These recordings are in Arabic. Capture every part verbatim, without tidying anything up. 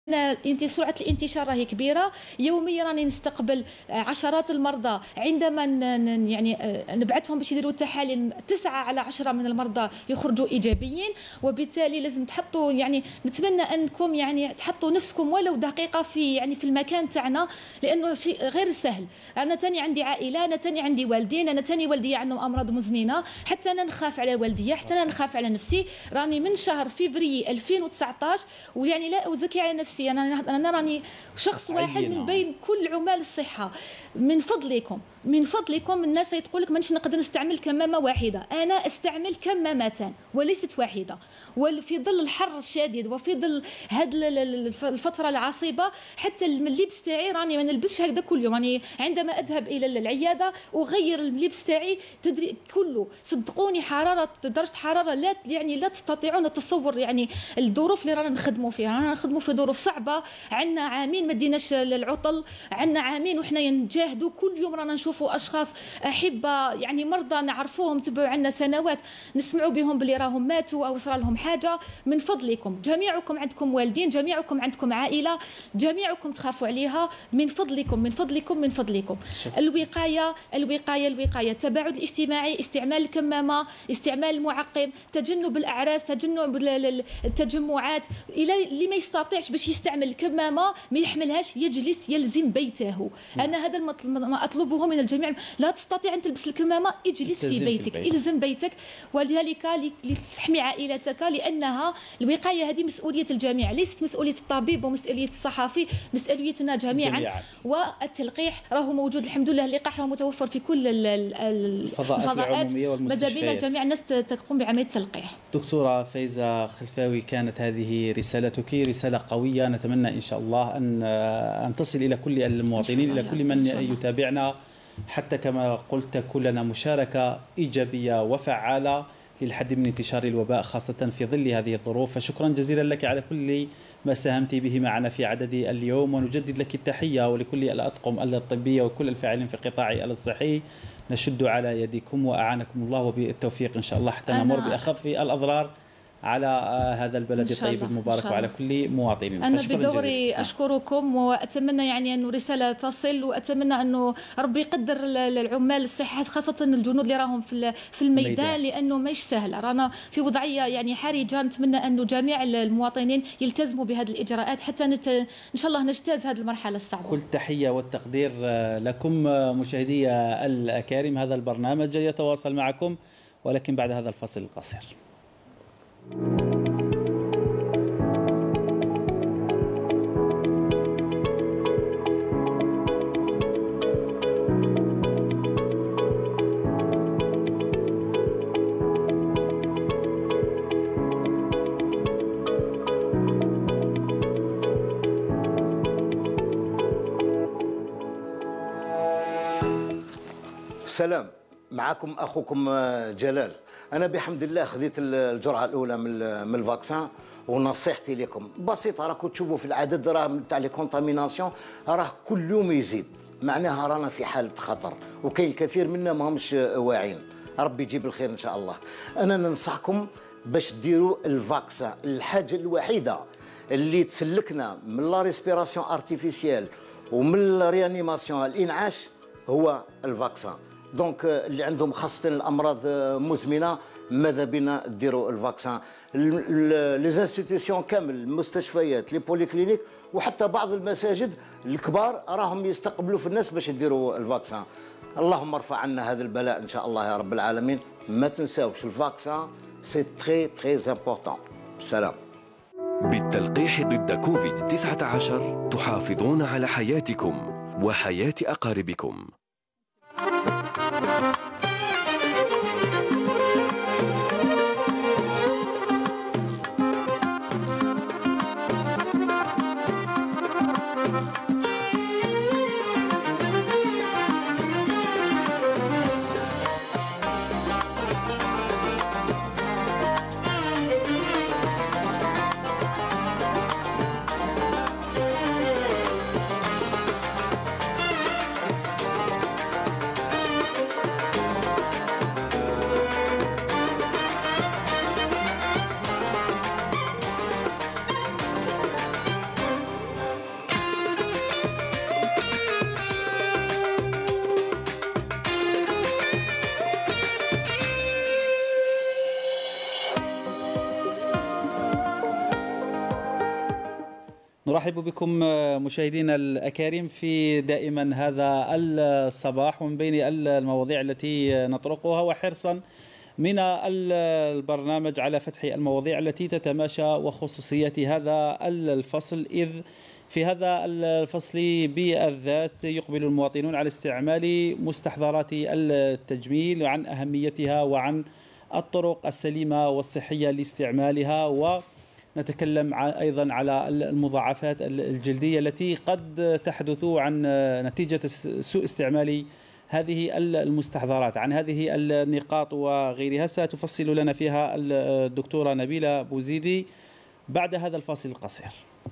سرعة الانتشار راهي كبيرة. يوميا راني نستقبل عشرات المرضى، عندما يعني نبعثهم باش يديروا التحاليل تسعة على عشرة من المرضى يخرجوا إيجابيين. وبالتالي لازم تحطوا يعني نتمنى أنكم يعني تحطوا نفسكم ولو دقيقة في يعني في المكان تاعنا، لأنه شيء غير سهل. أنا تاني عندي عائلة، أنا تاني عندي والدين، أنا تاني والدي عندهم أمراض مزمنة، حتى أنا نخاف على والدي، حتى أنا نخاف على نفسي. راني من شهر فيفري ألفين وتسعطاش ويعني لا أزكي على نفسي، انا انا راني شخص واحد من بين كل عمال الصحه. من فضلكم من فضلكم الناس تقول لك مانيش نقدر نستعمل كمامه واحده، انا استعمل كمامتان وليست واحده. وفي ظل الحر الشديد وفي ظل هذه الفتره العصيبه حتى اللبس تاعي راني ما نلبسش هكذا كل يوم. راني عندما اذهب الى العياده اغير اللبس تاعي تدري كله. صدقوني حراره درجه حراره لا يعني لا تستطيعون التصور يعني الظروف اللي رانا نخدموا فيها. رانا نخدموا في ظروف صعبه، عندنا عامين ما ديناش العطل، عندنا عامين وحنا نجاهدوا كل يوم. رانا نشوفوا اشخاص احبه يعني مرضى نعرفوهم تبعوا عندنا سنوات نسمعوا بهم بلي راهم ماتوا او صرا لهم حاجه. من فضلكم جميعكم عندكم والدين، جميعكم عندكم عائله، جميعكم تخافوا عليها. من فضلكم من فضلكم من فضلكم الوقايه الوقايه الوقايه. التباعد الاجتماعي، استعمال الكمامه، استعمال المعقم، تجنب الاعراس، تجنب التجمعات. الى اللي ما يستطيعش باش يستعمل الكمامه ما يحملهاش يجلس يلزم بيته. انا هذا ما اطلبه من الجميع. لا تستطيع ان تلبس الكمامه اجلس في بيتك، الزم بيتك. ولذلك لتحمي عائلتك، لانها الوقايه هذه مسؤوليه الجميع، ليست مسؤوليه الطبيب ومسؤوليه الصحفي، مسؤوليتنا جميعا, جميعا. والتلقيح راه موجود الحمد لله، اللقاح راه متوفر في كل الفضاءات. ماذا بينا جميع الناس تقوم بعمليه التلقيح. دكتوره فايزه خلفاوي، كانت هذه رسالتك، رساله قويه. نتمنى ان شاء الله ان ان تصل الى كل المواطنين، الى كل من يتابعنا، حتى كما قلت كلنا مشاركه ايجابيه وفعاله للحد من انتشار الوباء خاصه في ظل هذه الظروف. فشكرا جزيلا لك على كل ما ساهمت به معنا في عدد اليوم، ونجدد لك التحيه ولكل الاطقم الطبيه وكل الفاعلين في القطاع الصحي. نشد على يديكم واعانكم الله وبالتوفيق ان شاء الله حتى نمر باخف الاضرار على هذا البلد الطيب المبارك وعلى كل مواطنين. أنا بدوري أشكركم وأتمنى يعني أنه رسالة تصل، وأتمنى أنه ربي يقدر العمال الصحة خاصة الجنود اللي راهم في في الميدان، لأنه مش سهل. رانا في وضعية يعني حرجة. نتمنى أنه جميع المواطنين يلتزموا بهذه الإجراءات حتى نت... إن شاء الله نجتاز هذه المرحلة الصعبة. كل التحية والتقدير لكم مشاهدي الأكارم. هذا البرنامج يتواصل معكم ولكن بعد هذا الفصل القصير. سلام، معكم أخوكم جلال. أنا بحمد الله خذيت الجرعة الأولى من الفاكسان، ونصيحتي لكم بسيطة. راكم تشوفوا في العدد راه تاع لي كونتاميناسيون راه كل يوم يزيد، معناها رانا في حالة خطر، وكاين كثير منا ما همش واعيين. ربي يجيب الخير إن شاء الله. أنا ننصحكم باش ديروا الفاكسان. الحاجة الوحيدة اللي تسلكنا من لا ريسبيراسيون ارتيفيسيال ومن الريانيماسيون الإنعاش هو الفاكسان. دونك اللي عندهم خاصة الأمراض مزمنة ماذا بنا ديروا الفاكسان. لي انستيتيسيون كامل، المستشفيات، لي بوليكلينيك، وحتى بعض المساجد الكبار راهم يستقبلوا في الناس باش يديروا الفاكسان. اللهم ارفع عنا هذا البلاء ان شاء الله يا رب العالمين. ما تنساوش الفاكسان سي تري تري امبورطون. سلام. بالتلقيح ضد كوفيد تسعة عشر تحافظون على حياتكم وحياة أقاربكم. نرحب بكم مشاهدينا الأكارم في دائما هذا الصباح، ومن بين المواضيع التي نطرقها وحرصا من البرنامج على فتح المواضيع التي تتماشى وخصوصيات هذا الفصل، إذ في هذا الفصل بالذات يقبل المواطنون على استعمال مستحضرات التجميل وعن أهميتها وعن الطرق السليمة والصحية لاستعمالها، ونتكلم أيضا على المضاعفات الجلدية التي قد تحدث عن نتيجة سوء استعمال هذه المستحضرات. عن هذه النقاط وغيرها ستفصل لنا فيها الدكتورة نبيلة بوزيدي بعد هذا الفاصل القصير.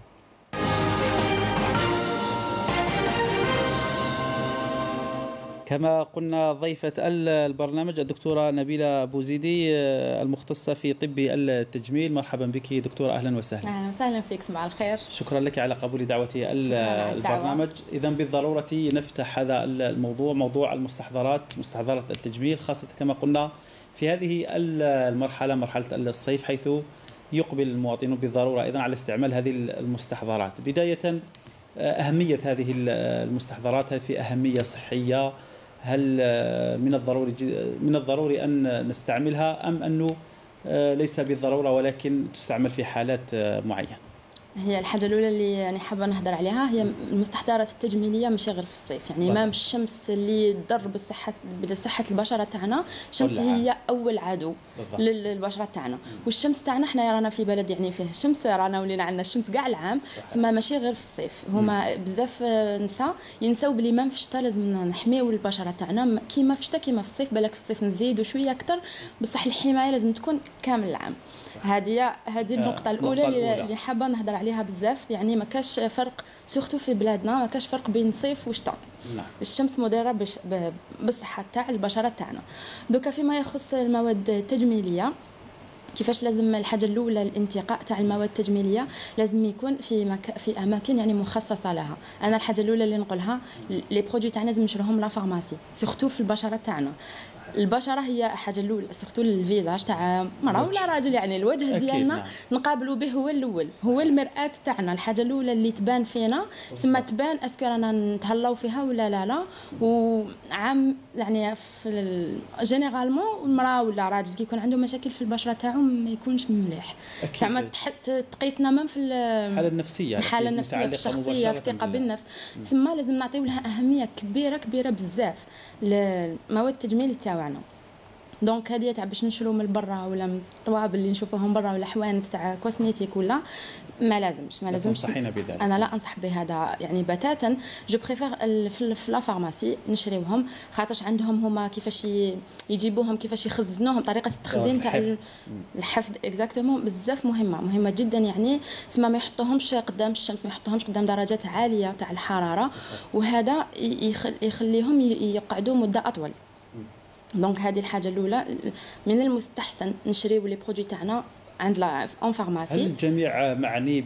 كما قلنا ضيفة البرنامج الدكتورة نبيلة بوزيدي المختصة في طب التجميل. مرحبا بك دكتورة، أهلا وسهلا. أهلا وسهلا فيك، صباح الخير. شكرا لك على قبول دعوة البرنامج. إذا بالضرورة نفتح هذا الموضوع، موضوع المستحضرات، مستحضرات التجميل، خاصة كما قلنا في هذه المرحلة، مرحلة الصيف، حيث يقبل المواطنون بالضرورة أيضا على استعمال هذه المستحضرات. بداية، أهمية هذه المستحضرات، هل في أهمية صحية؟ هل من الضروري من الضروري أن نستعملها أم أنه ليس بالضرورة ولكن تستعمل في حالات معينة؟ هي الحاجة الأولى اللي يعني حابة نهضر عليها هي المستحضرات التجميلية ماشي غير في الصيف، يعني ما الشمس اللي تضر بالصحة بصحة البشرة تاعنا. الشمس هي أول عدو للبشرة تاعنا، والشمس تاعنا حنا رانا في بلد يعني فيه الشمس، رانا ولينا عندنا الشمس كاع العام، ثم ماشي غير في الصيف. هما بزاف نساء ينساو بلي ما في الشتاء لازم نحميو البشرة تاعنا كيما في الشتاء كيما في الصيف، بالك في الصيف نزيدوا شوية أكثر، بصح الحماية لازم تكون كامل العام. هذه هذه النقطة الأولى اللي حابة نهضر عليها بزاف. يعني ما كاش فرق سورتو في بلادنا، ما كاش فرق بين صيف وشتاء. نعم. الشمس مضرة بالصحة تاع البشرة تاعنا. دوكا فيما يخص المواد التجميلية، كيفاش لازم الحاجه الاولى الانتقاء تاع المواد التجميليه لازم يكون في مك... في اماكن يعني مخصصه لها. انا الحاجه الاولى اللي نقولها لي برودوي تاعنا لازم نشروهم لا فارماسي، سورتو في البشره تاعنا. البشره هي حاجه الاولى، سورتو الفيزاج تاع مرأة ولا راجل، يعني الوجه ديالنا نعم. نقابلوا به هو الاول، هو المرآة تاعنا. الحاجه الاولى اللي تبان فينا ثم تبان اسكو رانا نتهلاو فيها ولا لا لا. وعام يعني في جينيرالمون المراه ولا راجل كي يكون عنده مشاكل في البشره تاعو ما يكونش مليح، زعما تحت تقيسنا من في الحاله النفسيه، الحاله النفسيه في الشخصيه، في الثقه بالنفس. ثم لازم نعطيو لها اهميه كبيره كبيره بزاف لمواد التجميل تاعنا. دونك هذه تاع باش نشرو من برا ولا من الطوابل اللي نشوفوهم برا ولا حوانت تاع كوسميتيك ولا ما لازمش ما لازمش تنصحينا بذلك؟ انا لا انصح بهذا يعني بتاتا. جو بريفير في لا فارماسي نشريوهم، خاطرش عندهم هما كيفاش يجيبوهم، كيفاش يخزنوهم، طريقه التخزين تاع الحفظ اكزاكتومون بزاف مهمه مهمه جدا. يعني تسمى ما يحطوهمش قدام الشمس، ما يحطوهمش قدام درجات عاليه تاع الحراره، وهذا يخليهم يقعدوا مده اطول. دونك هذه الحاجه الاولى. من المستحسن نشريو لي برودوي تاعنا عند لا اون فارماسي. هل الجميع معني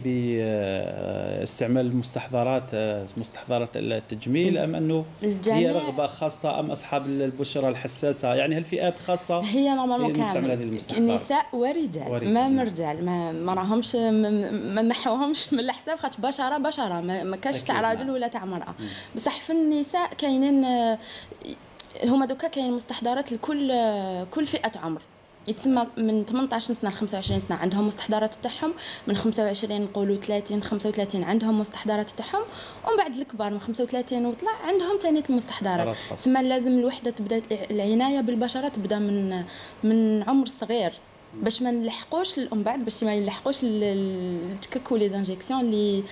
باستعمال المستحضرات مستحضرات التجميل ام انه هي رغبه خاصه ام اصحاب البشره الحساسه؟ يعني هل فئات خاصه؟ هي نورمالمون كامل النساء ورجال، ما من رجال ما, ما راهمش ما نحوهمش من الحساب، خاطر بشره بشره ما كاش تاع راجل ولا تاع مراه. بصح في النساء كاينين هما دوكا كاين مستحضرات لكل كل فئه عمر. يتسمى من ثمانية عشر سنه ل خمسة وعشرين سنه عندهم مستحضرات تاعهم، من خمسة وعشرين نقولوا ثلاثين خمسة وثلاثين عندهم مستحضرات تاعهم، ومن بعد الكبار من خمسة وثلاثين وطلع عندهم ثاني المستحضرات. ثم لازم الوحده تبدا العنايه بالبشره تبدا من من عمر صغير باش ما نلحقوش من بعد باش ما يلحقوش التكك ولي زانجيكسيون اللي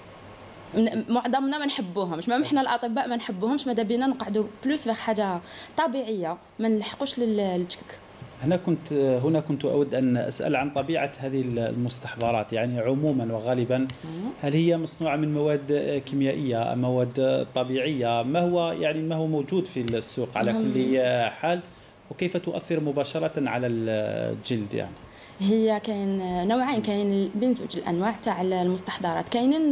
معظمنا ما نحبوهمش، ما احنا الاطباء ما نحبوهمش، ماذا بينا نقعدوا بلوس في حاجه طبيعيه ما نلحقوش للتشكك. هنا كنت هنا كنت اود ان اسال عن طبيعه هذه المستحضرات، يعني عموما وغالبا هل هي مصنوعه من مواد كيميائيه ام مواد طبيعيه؟ ما هو يعني ما هو موجود في السوق على كل حال، وكيف تؤثر مباشره على الجلد؟ يعني هي كاين نوعين، كاين بين زوج الانواع تاع المستحضرات. كاينين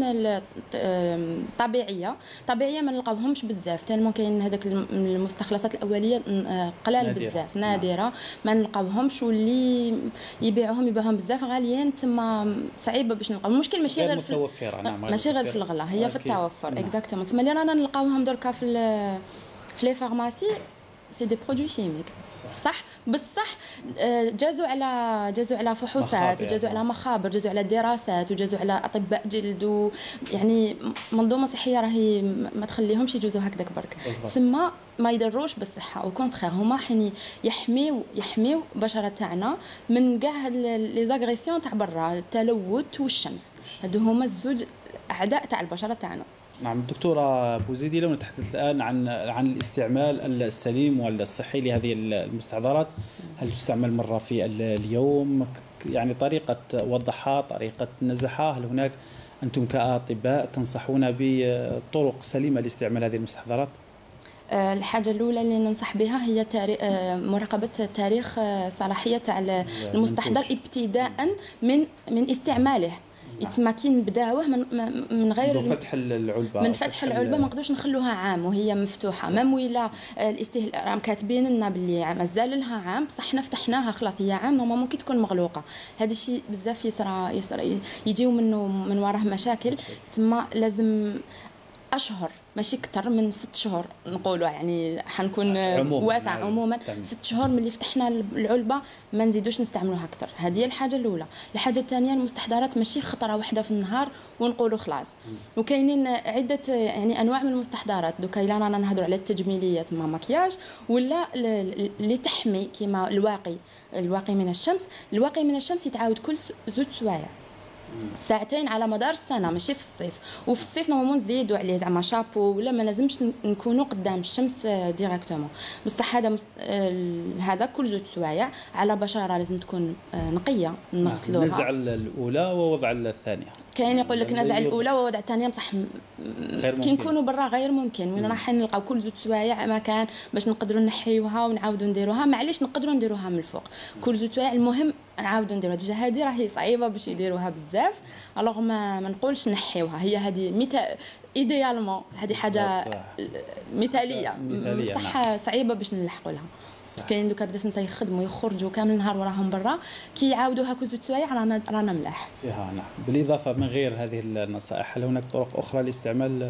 الطبيعيه طبيعيه ما نلقاوهمش بزاف، تالمون كاين هذاك المستخلصات الاوليه قلال بزاف نادره ما نلقاوهمش، واللي يبيعوهم يبيعوهم بزاف غاليين تما صعيبه باش نلقاو. المشكل ماشي غير في ماشي غير في الغلا، هي في التوفر اكزاكتومون. تما اللي رانا نلقاوهم دركا في في لي فارماسي سي دي برودوي شيميك صح، بصح جازوا على جازوا على فحوصات، وجازوا على مخابر، جازوا على دراسات، وجازوا على اطباء جلد، يعني منظومه صحيه راهي ما تخليهمش يجوزوا هكذاك برك. ثم ما يضروش بالصحه، او كونترير هما حين يحميو يحميو البشره تاعنا من كاع لي زاغريسيون تاع برا، التلوث والشمس. هادو هما الزوج اعداء تاع البشره تاعنا. نعم دكتورة بوزيدي، لو نتحدث الآن عن عن الاستعمال السليم والصحي لهذه المستحضرات، هل تستعمل مرة في اليوم؟ يعني طريقة وضعها، طريقة نزعها، هل هناك أنتم كأطباء تنصحون بطرق سليمة لاستعمال هذه المستحضرات؟ الحاجة الأولى اللي ننصح بها هي مراقبة تاريخ صلاحية تاع المستحضر ابتداء من من استعماله. يتسمى كي نبداوه من, من غير من فتح العلبه من فتح العلبه ما نقدروش نخلوها عام وهي مفتوحه. مام ولا الاستهلاك راهم كاتبين لنا باللي مازال لها عام، بصح حنا فتحناها خلاص هي عام، نورمالمون ممكن تكون مغلوقه. هذا الشيء بزاف يصرى يصرى يجيو منه من وراه مشاكل. ثم لازم اشهر ماشي اكثر من ست شهور نقولوا، يعني حنكون واسع عموما ست شهور من اللي فتحنا العلبه ما نزيدوش نستعملوها اكثر. هذه هي الحاجه الاولى. الحاجه الثانيه المستحضرات ماشي خطره واحده في النهار ونقولوا خلاص. وكاينين عده يعني انواع من المستحضرات. دوكا الا رانا نهضروا على التجميليات مع مكياج ولا اللي تحمي كيما الواقي الواقي من الشمس. الواقي من الشمس يتعاود كل زوج سوايع ساعتين على مدار السنه، ماشي في الصيف. وفي الصيف نورمالمون نزيدوا عليه زعما شابو ولا ما لازمش نكونوا قدام الشمس ديريكتومون. بصح هذا مست... هذا كل زوج سوايع على بشره لازم تكون نقيه نغسلوها. نزع الاولى ووضع الثانيه. كاين يقول لك نزع الاولى ووضع الثانيه، بصح كي نكونوا برا غير ممكن. وين راح نلقاو كل زوج سوايع مكان باش نقدروا نحيوها ونعاودوا نديروها. معليش نقدروا نديروها من الفوق كل زوج سوايع، المهم نعاودوا نديروها. ديجا هذه راهي صعيبه باش يديروها بزاف، الوغ ما ما نقولش نحيوها. هي هذه مثال ايديالمون، هذه حاجه مثاليه بصح صعيبه باش نلحقوا لها. كاين دوكا بزاف ناس يخدموا يخرجوا كامل النهار وراهم برا، كي يعاودوها كل زوج سوايع رانا رانا ملاح فيها. نعم. بالاضافه من غير هذه النصائح، هل هناك طرق اخرى لاستعمال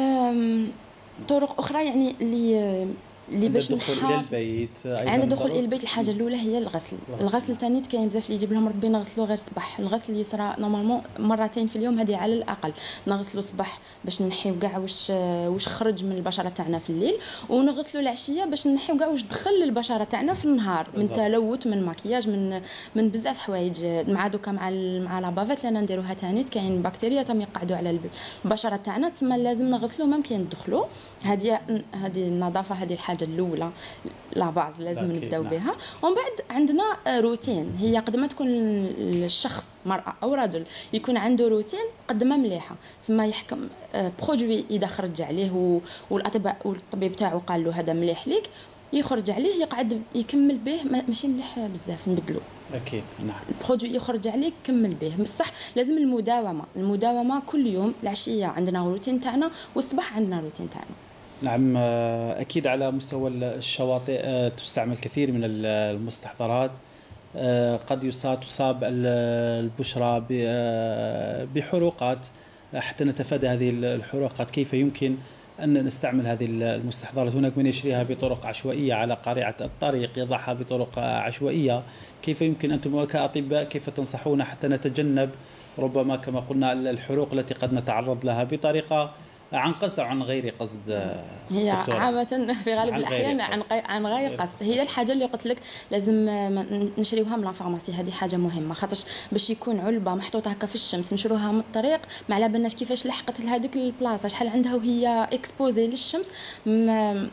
طرق اخرى يعني اللي اللي باش الدخول الى البيت؟ عند الدخول الى البيت الحاجه الاولى هي الغسل. الغسل ثاني كاين بزاف اللي يجيب لهم ربي نغسلوا غير صباح. الغسل يصرى نورمالمون مرتين في اليوم، هذه على الاقل. نغسلوا صباح باش نحيو كاع واش واش خرج من البشره تاعنا في الليل، ونغسلوا العشيه باش نحيو كاع واش دخل للبشره تاعنا في النهار من تلوث من مكياج من من بزاف حوايج. مع دوكا مع مع لابافات اللي نديروها ثاني كاين بكتيريا تم يقعدوا على البشره تاعنا، تما لازم نغسلوا مام كي ندخلوا. هذه هذه النظافه، هذه الحاجه الاولى لا باز لازم نبداو بها. ومن بعد عندنا روتين. هي قد ما تكون الشخص مرأة أو رجل يكون عنده روتين قد ما مليحة. ثم يحكم برودوي إذا خرج عليه والأطباء والطبيب تاعو قال له هذا مليح ليك يخرج عليه يقعد يكمل به، ماشي مليح بزاف نبدلو. أكيد نعم. البرودوي يخرج عليك كمل به، بصح لازم المداومة. المداومة كل يوم. العشية عندنا روتين تاعنا والصباح عندنا روتين تاعنا. نعم. أكيد على مستوى الشواطئ تستعمل كثير من المستحضرات. قد تصاب البشرة بحروقات. حتى نتفادى هذه الحروقات كيف يمكن أن نستعمل هذه المستحضرات؟ هناك من يشريها بطرق عشوائية على قارعة الطريق، يضعها بطرق عشوائية. كيف يمكن أنتم كأطباء كيف تنصحون حتى نتجنب ربما كما قلنا الحروق التي قد نتعرض لها بطريقة عن قصد أو عن غير قصد؟ هي عامة في غالب الأحيان عن عن غير قصد. هي الحاجة اللي قلت لك لازم نشريوها من الفارماسي. هذه حاجة مهمة، خاطرش باش يكون علبة محطوطة هكا في الشمس نشروها من الطريق ما على بالناش كيفاش لحقت لهذيك البلاصة، شحال عندها وهي اكسبوزي للشمس. ما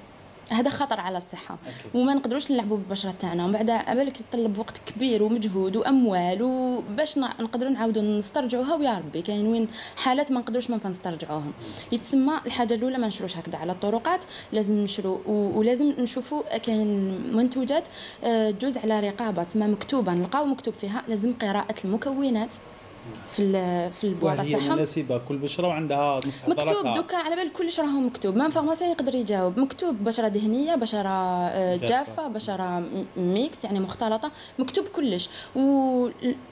هذا خطر على الصحه وما نقدروش نلعبوا بالبشره تاعنا. ومن بعد بالك يتطلب وقت كبير ومجهود واموال وباش نقدروا نعاودوا نسترجعوها. ويا ربي كاين وين حالات ما نقدروش ما نسترجعوهم. يتسمى الحاجه الاولى ما نشروش هكذا على الطرقات، لازم نشرو ولازم نشوفوا كاين منتوجات جوز على رقابه تما مكتوبه، نلقاو مكتوب فيها لازم قراءه المكونات في في البواطه تاعهم. وهي مناسبه كل بشره وعندها مستحضراتها مكتوب. دوكا على بال كلش راهو مكتوب، ما فارماسيان يقدر يجاوب. مكتوب بشره دهنيه، بشره جافه، بشره ميكس يعني مختلطه، مكتوب كلش. و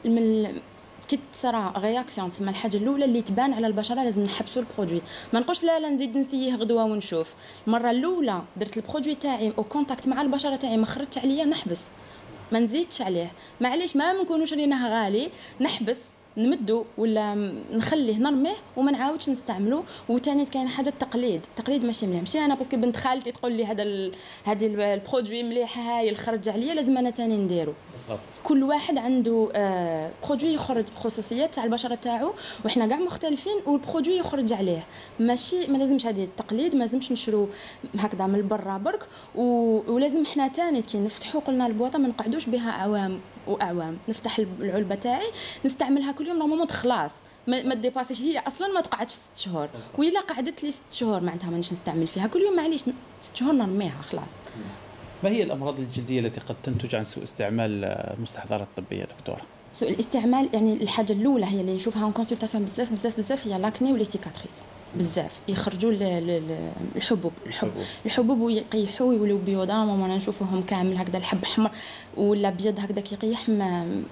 كي تصرا رياكسيون تسمى الحاجه الاولى اللي تبان على البشره لازم نحبسوا البرودوي. ما نقولش لا لا نزيد نسيه غدوه ونشوف. المره الاولى درت البرودوي تاعي او كونتاكت مع البشره تاعي ما خرجتش عليا نحبس، ما نزيدش عليه. معليش ما نكونوش ريناه غالي نحبس نمدو ولا نخليه نرميه وما نعاودش نستعملو. وثاني كاين حاجه التقليد. التقليد ماشي مليح، ماشي انا باسكو بنت خالتي تقول لي هذا ال... هذا البرودوي مليح هايل خرج عليا لازم انا ثاني نديرو. كل واحد عنده آه برودوي يخرج خصوصيات تاع البشره تاعو وحنا كاع مختلفين والبرودوي يخرج عليه. ماشي ما لازمش هذه التقليد، ما لازمش نشرو هكذا من برا برك. و... ولازم حنا ثاني كي نفتحوا قلنا البواطه ما نقعدوش بها اعوام واعوام. نفتح العلبه تاعي نستعملها كل يوم نورمالمون خلاص ما, ما ديباسيش. هي اصلا ما تقعدش ست شهور، وإلا قعدت لي ست شهور معناتها مانيش نستعمل فيها كل يوم. معليش ست شهور نرميها خلاص. ما هي الامراض الجلديه التي قد تنتج عن سوء استعمال المستحضرات الطبيه دكتوره؟ سوء الاستعمال يعني الحاجه الاولى هي اللي نشوفها اون كونسلطاسيون بزاف بزاف بزاف هي لاكني ولي سيكاتريس. بزاف يخرجوا الحبوب الحب الحبوب ويقيحوا ويولوا بيضاء. ماما نشوفوهم كامل هكذا الحب احمر ولا ابيض هكذا كيقيح. ما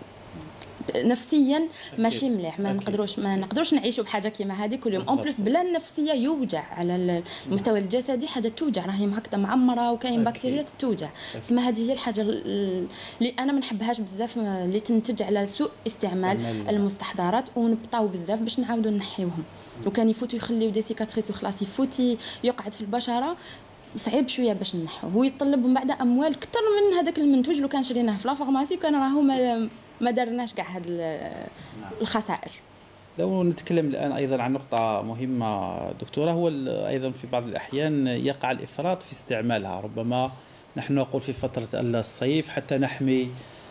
نفسيا ماشي مليح. ما نقدروش ما نقدروش نعيشوا بحاجه كيما هذه كل يوم. اون بليس بلا النفسيه يوجع على المستوى الجسدي، حاجه توجع راهي هكذا معمره وكاين بكتيريات توجع. اسمها هذه هي الحاجه اللي انا ما نحبهاش بزاف اللي تنتج على سوء استعمال المستحضرات. ونبطاو بزاف باش نعاودوا نحيوهم. وكان يفوتوا يخليو دي سيكاتريس وخلاص يفوت يقعد في البشره صعيب شويه باش نحوه. هو يطلب من بعد اموال اكثر من هذاك المنتوج لو كان شريناه في لافارماسي كان راهو ما ما درناش كاع هاد الخسائر. لو نتكلم الان ايضا عن نقطه مهمه دكتوره، هو ايضا في بعض الاحيان يقع الافراط في استعمالها. ربما نحن نقول في فتره الصيف حتى نحمي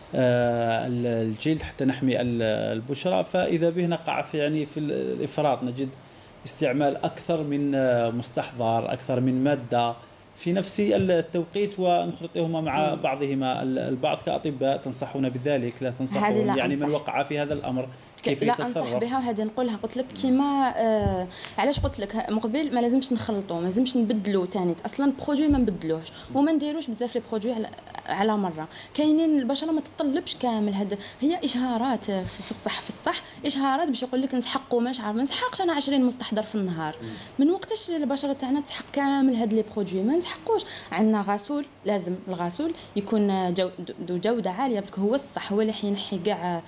الجلد، حتى نحمي البشره، فاذا به نقع في يعني في الافراط. نجد استعمال اكثر من مستحضر، اكثر من ماده في نفس التوقيت ونخلطهما مع بعضهما البعض. كأطباء تنصحون بذلك؟ لا تنصحون يعني من وقع في هذا الأمر كيف لا يتصرف؟ لا أنصح بها وهذه نقولها. قلت لك كيما آه علاش قلت لك مقبل ما لازمش نخلطوا، ما لازمش نبدلوا ثاني. اصلا البرودوي ما نبدلوهش وما نديروش بزاف لي برودوي على, على مره. كاينين البشره ما تطلبش كامل. هذا هي اشهارات في الصح في الصح اشهارات باش يقول لك نسحق وماش عارف ما نسحقش انا عشرين مستحضر في النهار. من وقتاش البشره تاعنا تسحق كامل هاد لي برودوي؟ ما نسحقوش. عندنا غسول، لازم الغسول يكون جو جوده عاليه باسكو هو الصح، هو اللي حينحي كاع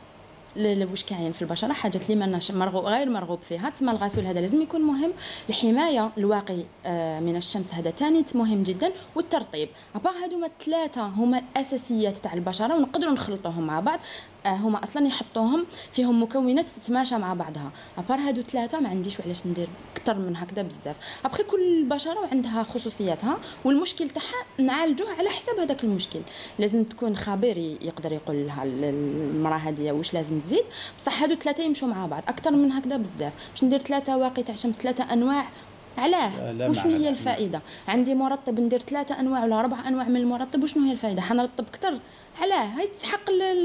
واش كاين في البشره حاجات اللي ماناش مرغوب غير مرغوب فيها. تسمى الغسول هذا لازم يكون مهم. الحمايه الواقي من الشمس هذا ثاني مهم جدا. والترطيب. ابار هادو ما الثلاثه هما الاساسيات تاع البشره ونقدروا نخلطوهم مع بعض. هما اصلا يحطوهم فيهم مكونات تتماشى مع بعضها. ابار هادو ثلاثه ما عنديش وعلاش ندير اكثر من هكذا بزاف. ابخي كل بشره وعندها خصوصياتها والمشكل تاعها نعالجوه على حسب هذاك المشكل. لازم تكون خبير يقدر يقول لها المراه هذه واش لازم تزيد. بصح هادو ثلاثه يمشوا مع بعض. اكثر من هكذا بزاف باش ندير ثلاثه واقي تاع شمس ثلاثه انواع. علاه؟ وشنو هي الفائده؟ عندي مرطب ندير ثلاثه انواع ولا اربع انواع من المرطب، وشنو هي الفائده؟ حنرطب اكثر. علاه؟ هاي تسحق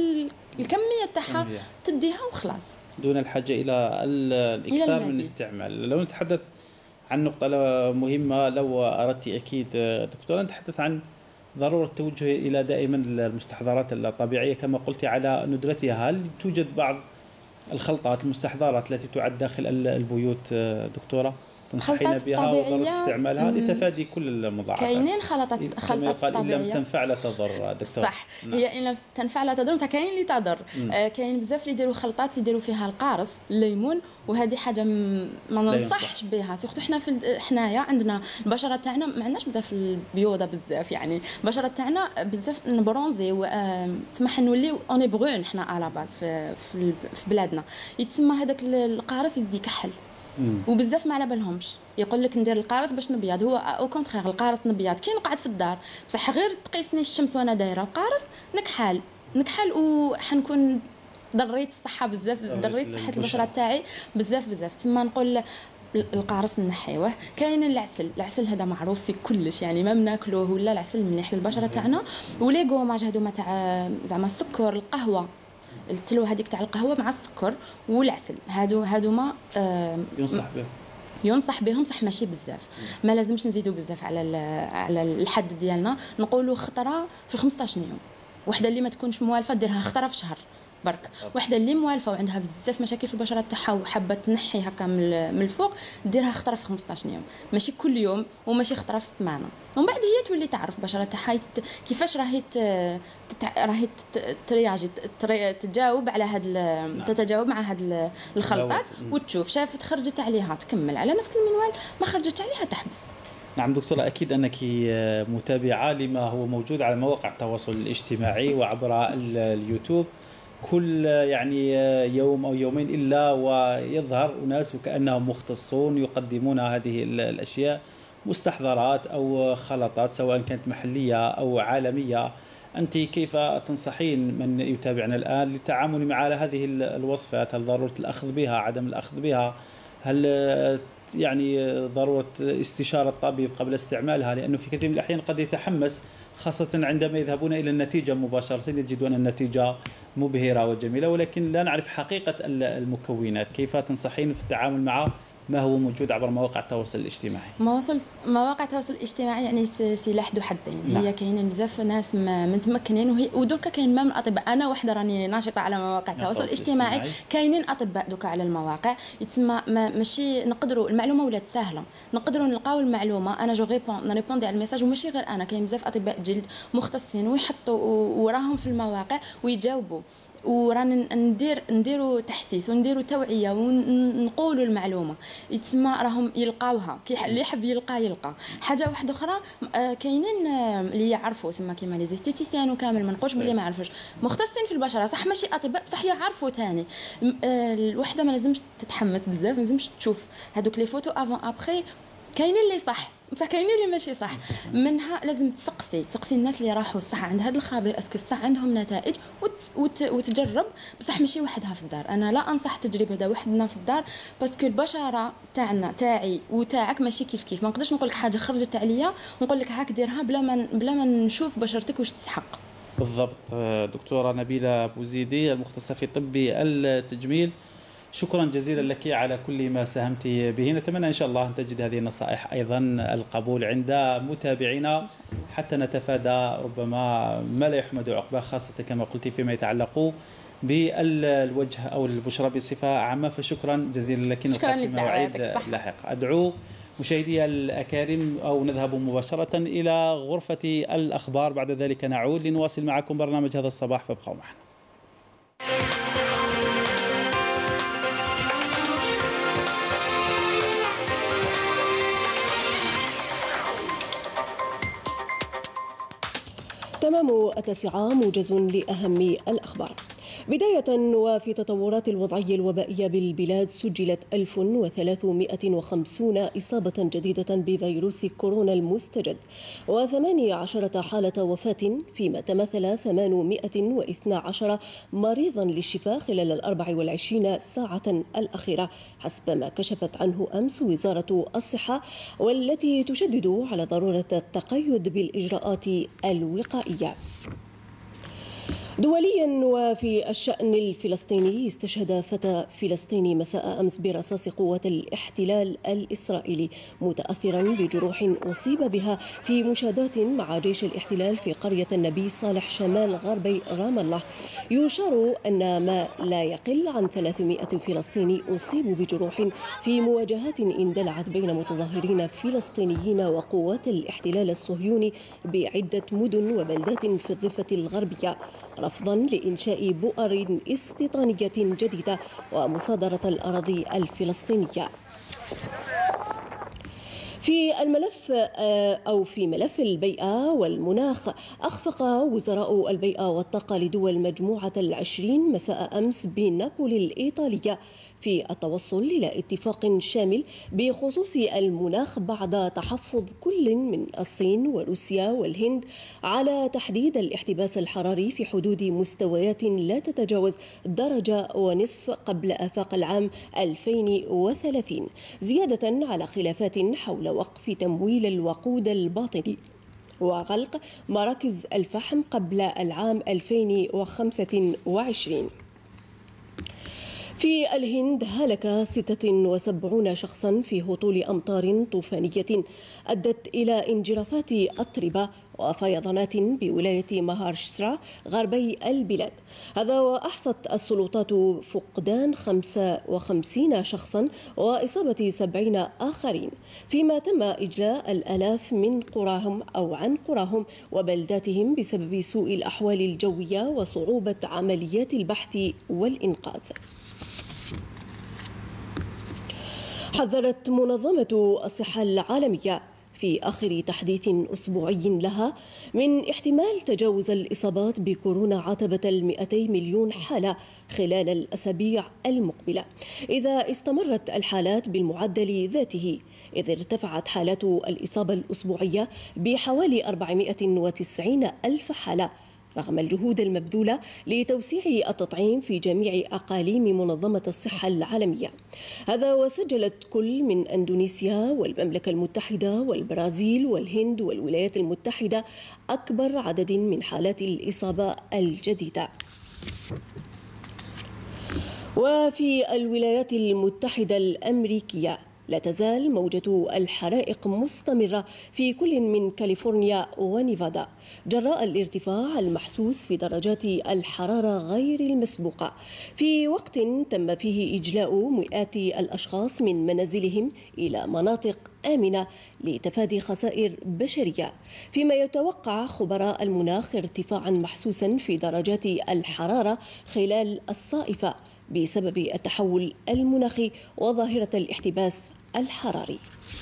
الكميه تاعها تديها وخلاص دون الحاجه الى الاكثار من الاستعمال. لو نتحدث عن نقطه مهمه لو اردت اكيد دكتوره، نتحدث عن ضروره التوجه الى دائما المستحضرات الطبيعيه كما قلت على ندرتها. هل توجد بعض الخلطات المستحضرات التي تعد داخل البيوت دكتوره تنصحين بها وضروره استعمالها لتفادي كل المضاعفات؟ كاينين خلطات خلطات طبيعيه ان لم تنفع لا تضر دكتور. صح. نعم. هي ان لم تنفع لا تضر. بصح كاين اللي تضر. آه كاين بزاف اللي يديروا خلطات يديروا فيها القارص الليمون، وهذه حاجه ما ننصحش بها. سورتو حنا في حنايا عندنا البشره تاعنا ما عندناش بزاف البيوضه بزاف، يعني البشره تاعنا بزاف نبرونزي وتسمح نوليو اوني بغون حنا على باس في, في, في بلادنا. يتسمى هذاك القارص يزيد يكحل وبزاف ما على بالهمش، يقول لك ندير القارص باش نبيض، هو او كونترير القارص نبيض كي نقعد في الدار بصح غير تقيسني الشمس وانا دايره القارص نكحل نكحل وحنكون ضريت الصحه بزاف، ضريت صحه البشره تاعي بزاف بزاف. ثم نقول القارص نحيوه. كاين العسل، العسل هذا معروف في كلش يعني ما بناكلوه ولا العسل مليح للبشره تاعنا. ولي غوماج هذوما تاع زعما السكر القهوه التلوه هذيك تاع القهوه مع السكر والعسل هادو هادوما آه ينصح بهم ينصح بهم صح ماشي بزاف، ما لازمش نزيدوا بزاف على على الحد ديالنا. نقولوا خطره في خمسطاش يوم، وحده اللي ما تكونش موالفه ديرها خطره في شهر برك، وحده اللي موالفه وعندها بزاف مشاكل في البشره تاعها وحابه تنحي هكا من الفوق ديرها خطره في خمسطاش يوم، ماشي كل يوم وماشي خطره في السمانه. ومن بعد هي تولي تعرف البشره تاعها كيفاش راهي راهي ترياجي تجاوب على هاد تتجاوب مع هاد الخلطات وتشوف شافت خرجت عليها تكمل على نفس المنوال، ما خرجت عليها تحبس. نعم دكتورة، أكيد أنك متابعة لما هو موجود على مواقع التواصل الاجتماعي وعبر اليوتيوب كل يعني يوم أو يومين إلا ويظهر أناس وكأنهم مختصون يقدمون هذه الأشياء مستحضرات أو خلطات سواء كانت محلية أو عالمية. أنت كيف تنصحين من يتابعنا الآن للتعامل مع هذه الوصفات؟ هل ضرورة الأخذ بها، عدم الأخذ بها؟ هل يعني ضرورة استشارة الطبيب قبل استعمالها؟ لأنه في كثير من الأحيان قد يتحمس خاصة عندما يذهبون إلى النتيجة مباشرة يجدون النتيجة مبهرة وجميلة ولكن لا نعرف حقيقة المكونات. كيف تنصحين في التعامل مع ما هو موجود عبر مواقع التواصل الاجتماعي؟ مواصل مواقع التواصل الاجتماعي يعني سلاح ذو حدين. نعم. هي كاينين بزاف ناس متمكنين وهي ودوكا كاين ما من الاطباء، انا وحده راني ناشطه على مواقع التواصل الاجتماعي، كاينين اطباء دوكا على المواقع يتسمى ماشي نقدروا المعلومه ولات سهله، نقدروا نلقاو المعلومه. انا جو ريبون نريبوندي على الميساج وماشي غير انا، كاين بزاف اطباء جلد مختصين ويحطوا وراهم في المواقع ويجاوبوا، ورانا ندير نديروا تحسيس ونديروا توعيه ونقولوا المعلومه يتسمى راهم يلقاوها كي اللي يحب يلقى يلقى. حاجه واحده اخرى كاينين اللي يعرفوا تسمى كيما لي زيستيتيسيان وكامل ما نقولش بلي ما يعرفوش، مختصين في البشره صح ماشي اطباء صح يعرفوا ثاني. الوحده ما لازمش تتحمس بزاف، ما لازمش تشوف هذوك لي فوتو افون ابخي، كاينين اللي صح بصح كاينين اللي ماشي صح. منها لازم تسقسي تسقسي الناس اللي راحوا صح عند هذا الخبير اسكو صح عندهم نتائج وت... وت... وتجرب بصح ماشي وحدها في الدار. انا لا انصح تجرب هذا وحدنا في الدار باسكو البشره تاعنا تاعي وتاعك ماشي كيف كيف. ما نقدرش نقول لك حاجه خرجت عليا ونقول لك هاك ديرها بلا ما بلا ما نشوف بشرتك واش تسحق. بالضبط. دكتوره نبيله بوزيدي المختصه في طب التجميل، شكرا جزيلا لك على كل ما ساهمت به. نتمنى إن شاء الله أن تجد هذه النصائح أيضا القبول عند متابعينا حتى نتفادى ربما ما لا يحمد عقباه، خاصة كما قلت فيما يتعلق بالوجه أو البشرة بصفة عامة. فشكرا جزيلا لك، نلقاك في مواعيد لاحقة. أدعو مشاهدي الأكارم أو نذهب مباشرة إلى غرفة الأخبار، بعد ذلك نعود لنواصل معكم برنامج هذا الصباح، فابقوا معنا. تمام التاسعة موجز لأهم الأخبار. بداية وفي تطورات الوضعية الوبائية بالبلاد، سجلت ألف وثلاثمائة وخمسين إصابة جديدة بفيروس كورونا المستجد وثمانية عشرة حالة وفاة، فيما تمثل ثمانمائة واثني عشر مريضا للشفاء خلال الأربع والعشرين ساعة الأخيرة حسب ما كشفت عنه أمس وزارة الصحة، والتي تشدد على ضرورة التقيد بالإجراءات الوقائية. دوليا وفي الشأن الفلسطيني، استشهد فتى فلسطيني مساء أمس برصاص قوات الاحتلال الإسرائيلي متأثرا بجروح أصيب بها في مشادات مع جيش الاحتلال في قرية النبي صالح شمال غربي رام الله. يشار أن ما لا يقل عن ثلاثمائة فلسطيني أصيبوا بجروح في مواجهات اندلعت بين متظاهرين فلسطينيين وقوات الاحتلال الصهيوني بعدة مدن وبلدات في الضفة الغربية، رفضا لإنشاء بؤر استيطانية جديدة ومصادرة الأراضي الفلسطينية. في الملف أو في ملف البيئة والمناخ، أخفق وزراء البيئة والطاقة لدول مجموعة العشرين مساء أمس بنابولي الإيطالية في التوصل إلى اتفاق شامل بخصوص المناخ بعد تحفظ كل من الصين وروسيا والهند على تحديد الاحتباس الحراري في حدود مستويات لا تتجاوز درجة ونصف قبل آفاق العام ألفين وثلاثين، زيادة على خلافات حول وقف تمويل الوقود الباطني وغلق مراكز الفحم قبل العام ألفين وخمسة وعشرين. في الهند هلك ستة وسبعين شخصا في هطول أمطار طوفانية أدت إلى انجرافات أتربة وفيضانات بولاية مهاراشترا غربي البلاد. هذا وأحصت السلطات فقدان خمسة وخمسين شخصا وإصابة سبعين آخرين، فيما تم إجلاء الآلاف من قراهم أو عن قراهم وبلداتهم بسبب سوء الأحوال الجوية وصعوبة عمليات البحث والإنقاذ. حذرت منظمة الصحة العالمية في آخر تحديث أسبوعي لها من احتمال تجاوز الإصابات بكورونا عتبة المئتي مليون حالة خلال الأسابيع المقبلة إذا استمرت الحالات بالمعدل ذاته، إذ ارتفعت حالات الإصابة الأسبوعية بحوالي أربعمئة وتسعين ألف حالة رغم الجهود المبذولة لتوسيع التطعيم في جميع أقاليم منظمة الصحة العالمية. هذا وسجلت كل من أندونيسيا والمملكة المتحدة والبرازيل والهند والولايات المتحدة أكبر عدد من حالات الإصابة الجديدة. وفي الولايات المتحدة الأمريكية لا تزال موجة الحرائق مستمرة في كل من كاليفورنيا ونيفادا جراء الارتفاع المحسوس في درجات الحرارة غير المسبوقة، في وقت تم فيه إجلاء مئات الأشخاص من منازلهم إلى مناطق آمنة لتفادي خسائر بشرية، فيما يتوقع خبراء المناخ ارتفاعا محسوسا في درجات الحرارة خلال الصائفة بسبب التحول المناخي وظاهرة الاحتباس الحراري.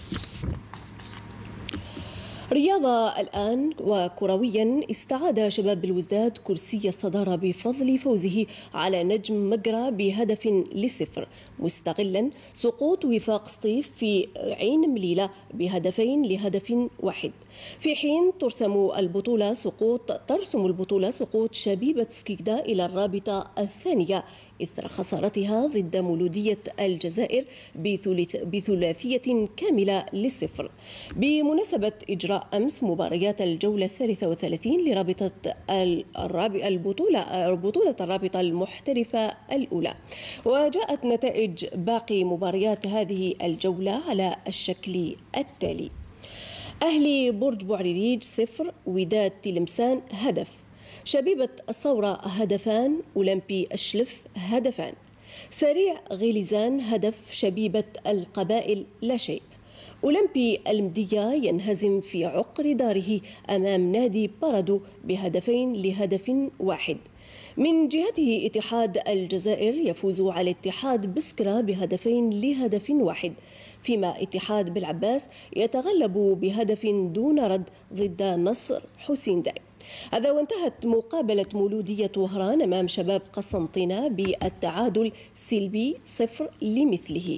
رياضة الآن وكرويا، استعاد شباب الوزداد كرسي الصدارة بفضل فوزه على نجم مجرى بهدف لصفر، مستغلا سقوط وفاق سطيف في عين مليلة بهدفين لهدف واحد، في حين ترسم البطولة سقوط ترسم البطولة سقوط شبيبة سكيكدا إلى الرابطة الثانية إثر خسارتها ضد مولودية الجزائر بثلاثية كاملة للصفر بمناسبة إجراء أمس مباريات الجولة الثالثة وثلاثين لرابطة البطولة بطولة الرابطة المحترفة الأولى. وجاءت نتائج باقي مباريات هذه الجولة على الشكل التالي: أهلي برج بوعريريج صفر، وداد تلمسان هدف، شبيبة الثورة هدفان، أولمبي الشلف هدفان، سريع غيليزان هدف، شبيبة القبائل لا شيء. أولمبي المدية ينهزم في عقر داره أمام نادي باردو بهدفين لهدف واحد. من جهته اتحاد الجزائر يفوز على اتحاد بسكرة بهدفين لهدف واحد، فيما اتحاد بالعباس يتغلب بهدف دون رد ضد نصر حسين داي. هذا وانتهت مقابلة مولودية وهران أمام شباب قسنطينة بالتعادل سلبي صفر لمثله.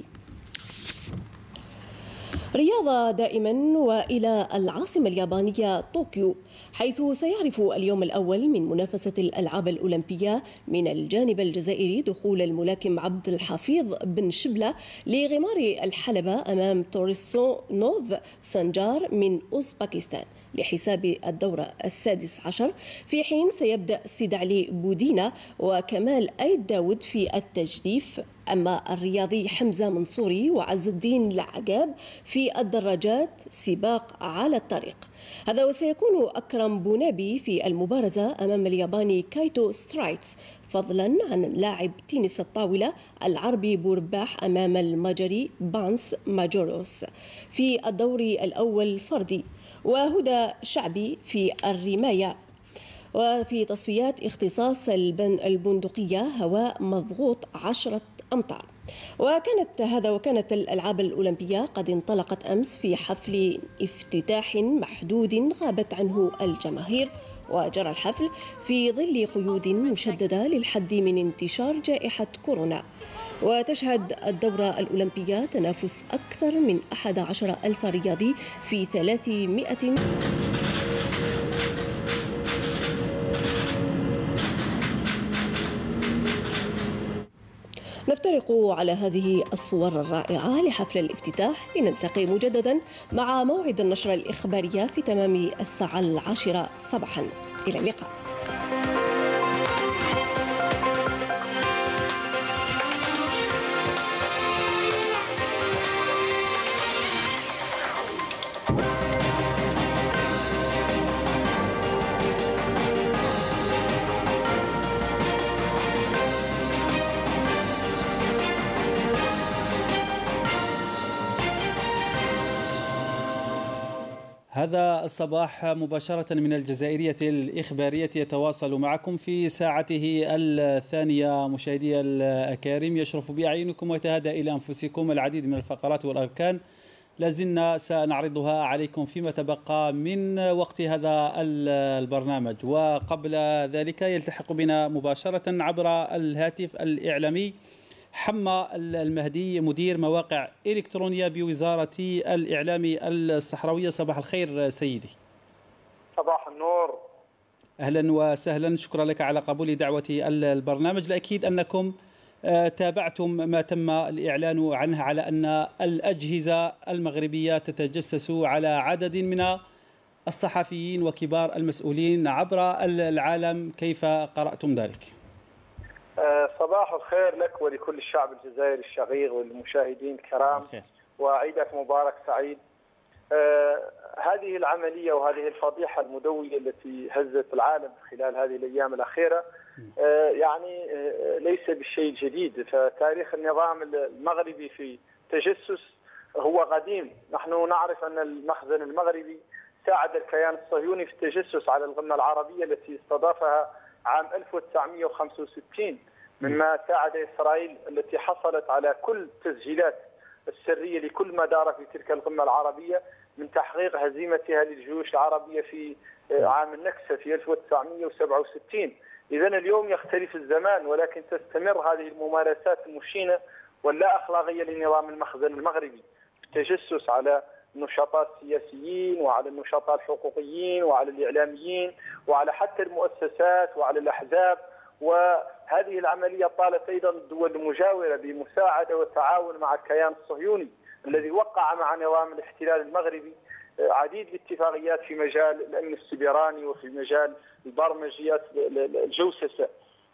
رياضة دائما، وإلى العاصمة اليابانية طوكيو، حيث سيعرف اليوم الأول من منافسة الألعاب الأولمبية من الجانب الجزائري دخول الملاكم عبد الحفيظ بن شبلة لغمار الحلبة أمام توريسونوف سانجار من أوزباكستان لحساب الدورة السادس عشر، في حين سيبدأ سيد علي بودينا وكمال أيد داود في التجديف، أما الرياضي حمزة منصوري وعز الدين العقاب في الدراجات سباق على الطريق. هذا وسيكون أكرم بونابي في المبارزة أمام الياباني كايتو سترايتس، فضلا عن لاعب تنس الطاولة العربي بورباح أمام المجري بانس ماجوروس في الدور الأول فردي، وهدى شعبي في الرماية. وفي تصفيات اختصاص البندقية هواء مضغوط عشرة أمتار. وكانت هذا وكانت الألعاب الأولمبية قد انطلقت أمس في حفل افتتاح محدود غابت عنه الجماهير، وجرى الحفل في ظل قيود مشددة للحد من انتشار جائحة كورونا. وتشهد الدورة الأولمبية تنافس أكثر من أحد عشر ألف رياضي في ثلاثمائة نفترق على هذه الصور الرائعة لحفل الافتتاح لنلتقي مجددا مع موعد النشرة الإخبارية في تمام الساعة العاشرة صباحا. إلى اللقاء. هذا الصباح مباشرة من الجزائرية الإخبارية يتواصل معكم في ساعته الثانية. مشاهدي الأكارم، يشرف بأعينكم ويتهادى إلى أنفسكم العديد من الفقرات والأركان لازلنا سنعرضها عليكم فيما تبقى من وقت هذا البرنامج. وقبل ذلك يلتحق بنا مباشرة عبر الهاتف الإعلامي حما المهدي، مدير مواقع إلكترونية بوزارة الإعلام الصحراوية. صباح الخير سيدي. صباح النور. أهلا وسهلا، شكرا لك على قبول دعوة البرنامج. الأكيد أنكم تابعتم ما تم الإعلان عنه على أن الأجهزة المغربية تتجسس على عدد من الصحفيين وكبار المسؤولين عبر العالم، كيف قرأتم ذلك؟ صباح الخير لك ولكل الشعب الجزائري الشقيق والمشاهدين الكرام، وعيدك مبارك سعيد. آه هذه العملية وهذه الفضيحة المدوية التي هزت العالم خلال هذه الأيام الأخيرة آه يعني آه ليس بالشيء الجديد، فتاريخ النظام المغربي في التجسس هو قديم. نحن نعرف أن المخزن المغربي ساعد الكيان الصهيوني في التجسس على القمة العربية التي استضافها عام ألف وتسعمائة وخمسة وستين، مما ساعد إسرائيل التي حصلت على كل التسجيلات السرية لكل ما دار في تلك القمة العربية من تحقيق هزيمتها للجيوش العربية في عام النكسة في ألف وتسعمائة وسبعة وستين. إذن اليوم يختلف الزمان، ولكن تستمر هذه الممارسات المشينة واللا أخلاقية لنظام المخزن المغربي في التجسس على النشطاء السياسيين وعلى النشطاء الحقوقيين وعلى الإعلاميين وعلى حتى المؤسسات وعلى الأحزاب. وهذه العملية طالت أيضا الدول المجاورة بمساعدة وتعاون مع الكيان الصهيوني الذي وقع مع نظام الاحتلال المغربي عديد الاتفاقيات في مجال الأمن السيبراني وفي مجال البرمجيات الجوسسة.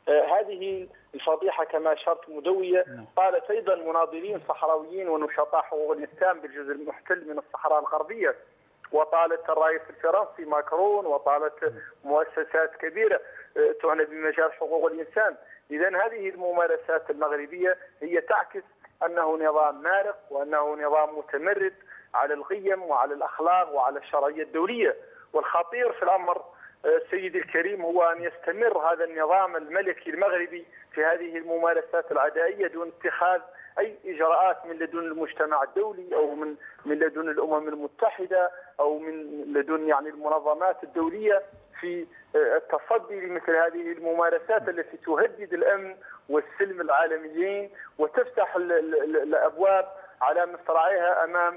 هذه الفضيحة كما أشرت مدوية قالت أيضا مناضلين صحراويين ونشطاء حقوق الإنسان بالجزء المحتل من الصحراء الغربية، وطالت الرئيس الفرنسي ماكرون، وطالت مؤسسات كبيرة تعنى بمجال حقوق الإنسان. إذن هذه الممارسات المغربية هي تعكس أنه نظام مارق وأنه نظام متمرد على القيم وعلى الأخلاق وعلى الشرعية الدولية. والخطير في الأمر سيدي الكريم هو أن يستمر هذا النظام الملكي المغربي في هذه الممارسات العدائية دون اتخاذ أي إجراءات من لدن المجتمع الدولي أو من من لدن الأمم المتحدة أو من لدن يعني المنظمات الدولية في التصدي لمثل هذه الممارسات التي تهدد الأمن والسلم العالميين وتفتح الأبواب على مصراعيها أمام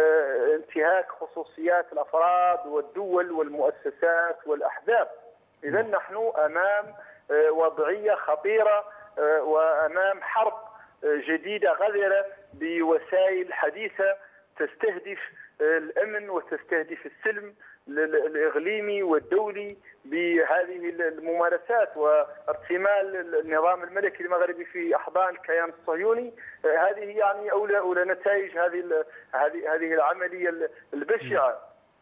انتهاك خصوصيات الأفراد والدول والمؤسسات والأحزاب. إذا نحن أمام وضعية خطيرة وأمام حرب جديدة غذرة بوسائل حديثة تستهدف الأمن وتستهدف السلم الإقليمي والدولي بهذه الممارسات وارتمال النظام الملكي المغربي في أحضان الكيان الصهيوني. هذه يعني أولى أولى نتائج هذه هذه هذه العملية البشعة.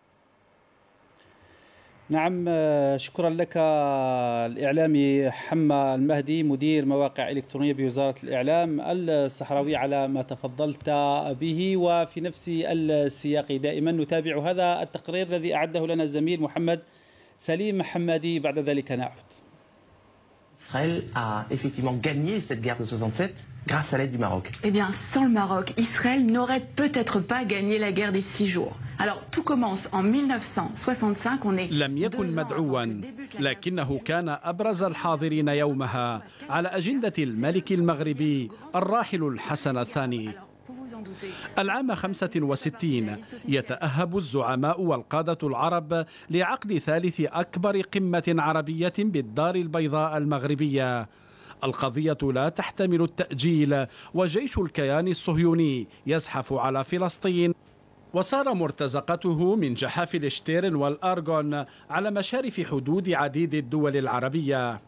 نعم، شكرا لك الإعلامي حما المهدي، مدير مواقع إلكترونية بوزارة الإعلام الصحراوية، على ما تفضلت به. وفي نفس السياق دائما نتابع هذا التقرير الذي أعده لنا الزميل محمد سليم محمدي، بعد ذلك نعود. Israël a effectivement gagné cette guerre de soixante-sept grâce à l'aide du Maroc. Eh bien, sans le Maroc, Israël n'aurait peut-être pas gagné la guerre des six jours. Alors, tout commence en mille neuf cent soixante-cinq. On est لم يكن مدعوا، لكنه كان أبرز الحاضرين يومها على أجندة الملك المغربي الراحل الحسن الثاني. العام خمسة وستين يتأهب الزعماء والقادة العرب لعقد ثالث أكبر قمة عربية بالدار البيضاء المغربية. القضية لا تحتمل التأجيل، وجيش الكيان الصهيوني يزحف على فلسطين، وصار مرتزقته من جحافل شتيرن والأرغون على مشارف حدود عديد الدول العربية.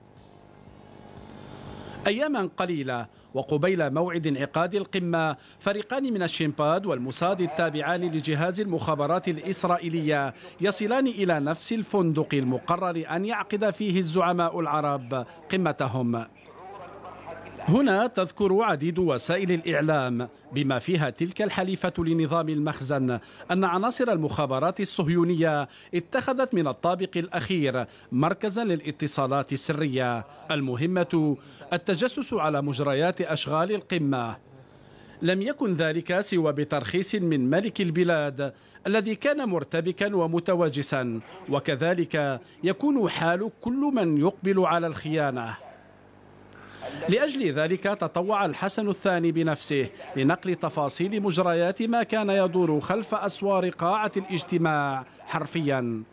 أياما قليلة وقبيل موعد انعقاد القمة، فريقان من الشيمباد والموساد التابعان لجهاز المخابرات الإسرائيلية يصلان إلى نفس الفندق المقرر أن يعقد فيه الزعماء العرب قمتهم. هنا تذكر عديد وسائل الإعلام بما فيها تلك الحليفة لنظام المخزن أن عناصر المخابرات الصهيونية اتخذت من الطابق الأخير مركزا للاتصالات السرية، المهمة التجسس على مجريات أشغال القمة. لم يكن ذلك سوى بترخيص من ملك البلاد الذي كان مرتبكا ومتواجسا، وكذلك يكون حال كل من يقبل على الخيانة. لأجل ذلك تطوع الحسن الثاني بنفسه لنقل تفاصيل مجريات ما كان يدور خلف أسوار قاعة الاجتماع حرفيا.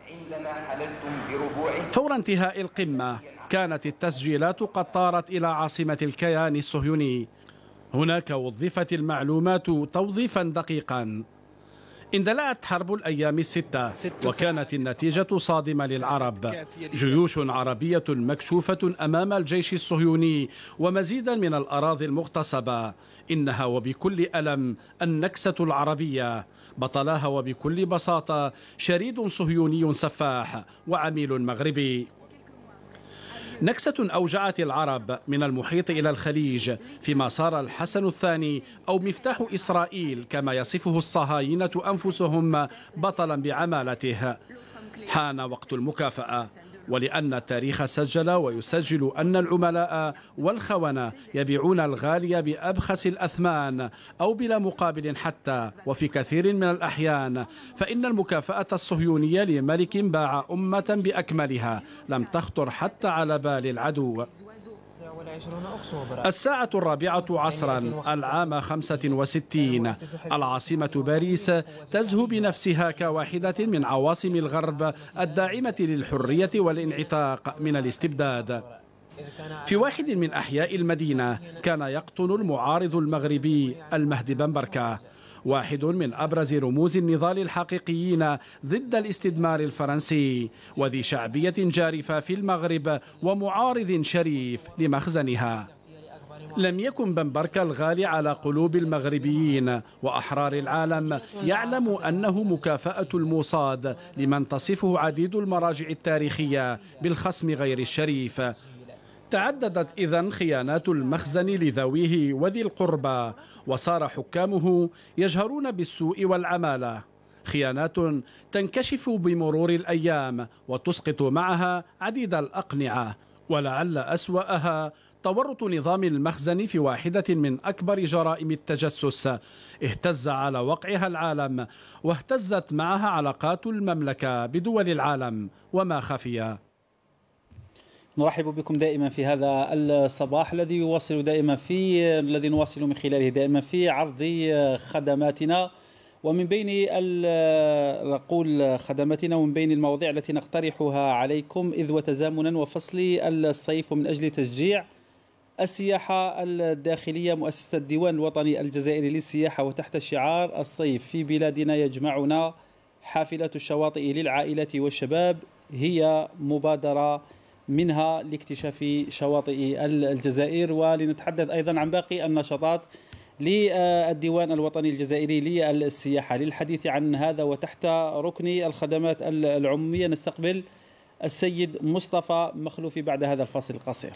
فور انتهاء القمة كانت التسجيلات قد طارت إلى عاصمة الكيان الصهيوني. هناك وظفت المعلومات توظيفا دقيقا. اندلعت حرب الأيام الستة وكانت النتيجة صادمة للعرب. جيوش عربية مكشوفة أمام الجيش الصهيوني ومزيدا من الأراضي المغتصبة. إنها وبكل ألم النكسة العربية. بطلها وبكل بساطة شريد صهيوني سفاح وعميل مغربي. نكسة أوجعت العرب من المحيط إلى الخليج، فيما صار الحسن الثاني أو مفتاح إسرائيل كما يصفه الصهاينة أنفسهم بطلا بعمالته. حان وقت المكافأة، ولأن التاريخ سجل ويسجل أن العملاء والخونة يبيعون الغالي بأبخس الأثمان أو بلا مقابل حتى، وفي كثير من الأحيان فإن المكافأة الصهيونية لملك باع أمة بأكملها لم تخطر حتى على بال العدو. الساعة الرابعة عصرا العام خمسة وستين، العاصمة باريس تزهو بنفسها كواحدة من عواصم الغرب الداعمة للحرية والانعتاق من الاستبداد. في واحد من أحياء المدينة كان يقطن المعارض المغربي المهدي بن بركة، واحد من أبرز رموز النضال الحقيقيين ضد الاستدمار الفرنسي، وذي شعبية جارفة في المغرب ومعارض شريف لمخزنها. لم يكن بن بركة الغالي على قلوب المغربيين وأحرار العالم يعلم أنه مكافأة الموصاد لمن تصفه عديد المراجع التاريخية بالخصم غير الشريف. تعددت إذن خيانات المخزن لذويه وذي القربى، وصار حكامه يجهرون بالسوء والعمالة. خيانات تنكشف بمرور الأيام وتسقط معها عديد الأقنعة، ولعل أسوأها تورط نظام المخزن في واحدة من أكبر جرائم التجسس اهتز على وقعها العالم، واهتزت معها علاقات المملكة بدول العالم وما خفي. نرحب بكم دائما في هذا الصباح الذي يواصل دائما في الذي نواصل من خلاله دائما في عرض خدماتنا، ومن بين نقول خدماتنا ومن بين المواضيع التي نقترحها عليكم إذ وتزامنا وفصل الصيف ومن أجل تشجيع السياحة الداخلية، مؤسسة الديوان الوطني الجزائري للسياحة وتحت شعار الصيف في بلادنا يجمعنا حافلة الشواطئ للعائلة والشباب هي مبادرة منها لاكتشاف شواطئ الجزائر، ولنتحدث أيضا عن باقي النشاطات للديوان الوطني الجزائري للسياحة. للحديث عن هذا وتحت ركن الخدمات العمومية نستقبل السيد مصطفى مخلوفي بعد هذا الفاصل القصير.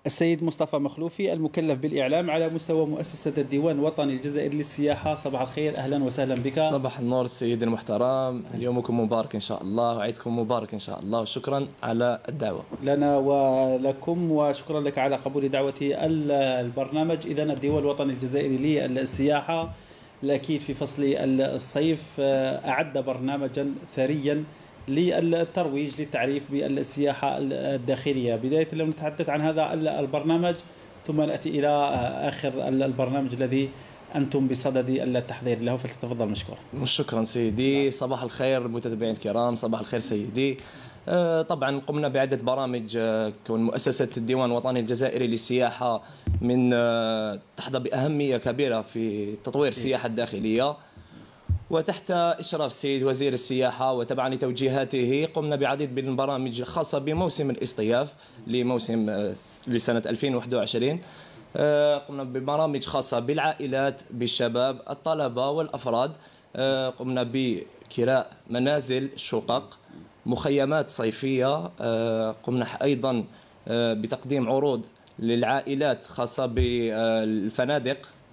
السيد مصطفى مخلوفي المكلف بالإعلام على مستوى مؤسسة الديوان الوطني الجزائري للسياحة. صباح الخير، أهلا وسهلا بك. صباح النور السيد المحترم، يومكم مبارك إن شاء الله وعيدكم مبارك إن شاء الله، وشكرا على الدعوة. لنا ولكم، وشكرا لك على قبول دعوة البرنامج. إذا الديوان الوطني الجزائري للسياحة الأكيد في فصل الصيف أعد برنامجا ثريا للترويج للتعريف بالسياحة الداخلية. بداية لو نتحدث عن هذا البرنامج ثم نأتي إلى آخر البرنامج الذي أنتم بصدد التحضير له، فلتتفضل مشكورا. شكرا سيدي. صباح الخير متابعين الكرام، صباح الخير سيدي. طبعا قمنا بعدة برامج كون مؤسسة الديوان الوطني الجزائري للسياحة من تحظى بأهمية كبيرة في تطوير السياحة الداخلية، وتحت إشراف السيد وزير السياحة وتبعا لتوجيهاته قمنا بعديد من البرامج خاصة بموسم الاصطياف لموسم لسنة ألفين وواحد وعشرين. قمنا ببرامج خاصة بالعائلات، بالشباب، الطلبة والأفراد. قمنا بكراء منازل، شقق، مخيمات صيفية. قمنا أيضا بتقديم عروض للعائلات خاصة بالفنادق.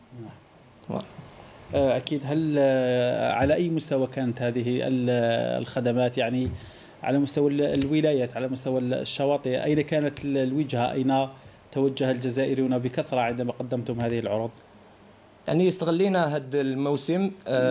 أكيد. هل على أي مستوى كانت هذه الخدمات؟ يعني على مستوى الولايات، على مستوى الشواطئ، أين كانت الوجهة؟ أين توجه الجزائريون بكثرة عندما قدمتم هذه العروض؟ يعني استغلينا هذا الموسم،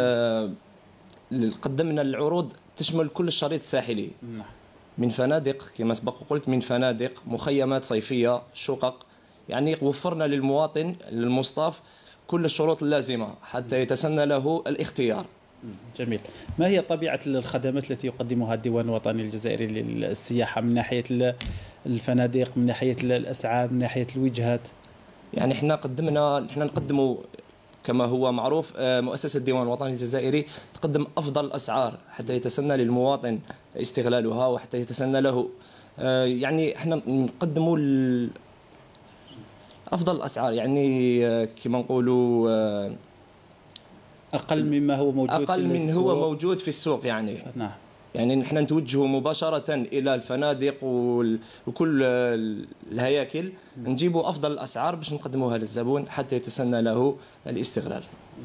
قدمنا العروض تشمل كل الشريط الساحلي، من فنادق كما سبق قلت، من فنادق، مخيمات صيفية، شقق. يعني وفرنا للمواطن المصطاف كل الشروط اللازمة حتى يتسنى له الاختيار. جميل. ما هي طبيعة الخدمات التي يقدمها الديوان الوطني الجزائري للسياحة من ناحية الفنادق، من ناحية الأسعار، من ناحية الوجهات؟ يعني احنا قدمنا احنا نقدموا كما هو معروف، مؤسسة الديوان الوطني الجزائري تقدم أفضل الأسعار حتى يتسنى للمواطن استغلالها وحتى يتسنى له. يعني احنا نقدموا أفضل الأسعار، يعني كما نقولوا أقل مما هو موجود أقل في من السوق. هو موجود في السوق. يعني نعم. يعني نحن نتوجه مباشرة إلى الفنادق وكل الهياكل، نجيبوا أفضل الأسعار باش نقدموها للزبون حتى يتسنى له الاستغلال.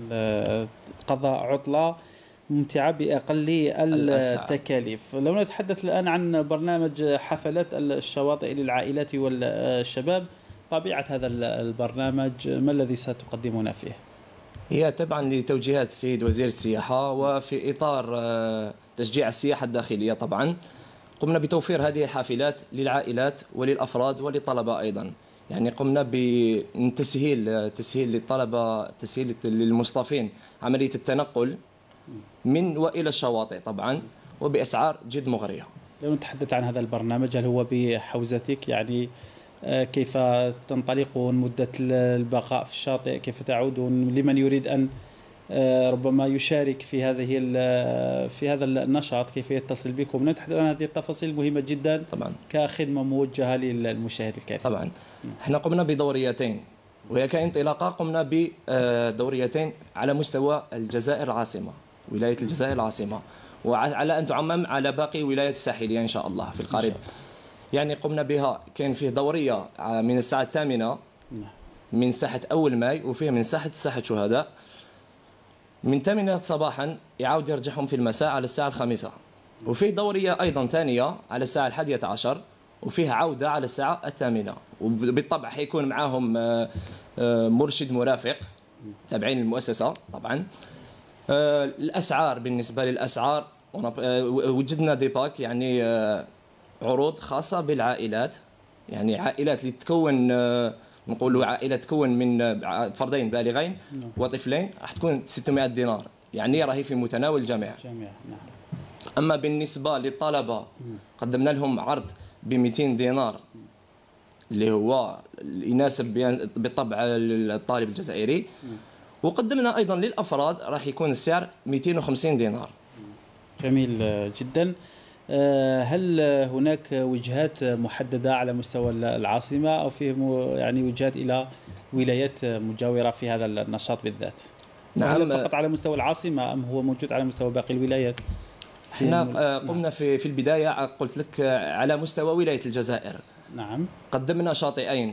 قضاء عطلة ممتعة بأقل التكاليف. لو نتحدث الآن عن برنامج حفلات الشواطئ للعائلات والشباب، طبيعة هذا البرنامج ما الذي ستقدمون فيه؟ هي تبعا لتوجيهات السيد وزير السياحة وفي إطار تشجيع السياحة الداخلية. طبعا قمنا بتوفير هذه الحافلات للعائلات وللأفراد وللطلبة أيضا. يعني قمنا بتسهيل تسهيل للطلبة، تسهيل للمصطفين عملية التنقل من وإلى الشواطئ طبعا، وبأسعار جد مغرية. لو نتحدث عن هذا البرنامج، هل هو بحوزتك؟ يعني كيف تنطلقون؟ مدة البقاء في الشاطئ كيف تعودون؟ لمن يريد أن ربما يشارك في هذه في هذا النشاط كيف يتصل بكم؟ نتحدث عن هذه التفاصيل المهمة جدا طبعا كخدمة موجهة للمشاهد الكريم. طبعا احنا قمنا بدوريتين، وهي كانطلاقة قمنا بدوريتين على مستوى الجزائر العاصمة، ولاية الجزائر العاصمة، وعلى أن تعمم على باقي ولايات الساحلية إن شاء الله في القريب. يعني قمنا بها، كان فيه دورية من الساعة الثامنة من ساحة أول ماي، وفيه من ساحة الساحة شهداء من ثامنة صباحا يعاود يرجعهم في المساء على الساعة الخامسة، وفيه دورية أيضا ثانية على الساعة الحادية عشر، وفيه عودة على الساعة الثامنة. وبالطبع حيكون معاهم مرشد مرافق تابعين المؤسسة. طبعا الأسعار، بالنسبة للأسعار وجدنا دي باك، يعني عروض خاصة بالعائلات، يعني عائلات اللي تكون نقولوا عائلة تكون من فردين بالغين وطفلين راح تكون ستمائة دينار، يعني راهي في متناول الجميع. أما بالنسبة للطلبة قدمنا لهم عرض ب مئتين دينار اللي هو يناسب بالطبع الطالب الجزائري، وقدمنا أيضا للأفراد راح يكون السعر مئتين وخمسين دينار. جميل جدا. هل هناك وجهات محددة على مستوى العاصمة أو فيه يعني وجهات إلى ولايات مجاورة في هذا النشاط بالذات؟ نعم. فقط على مستوى العاصمة أم هو موجود على مستوى باقي الولايات؟ احنا قمنا في في البداية قلت لك على مستوى ولاية الجزائر، نعم. قدمنا شاطئين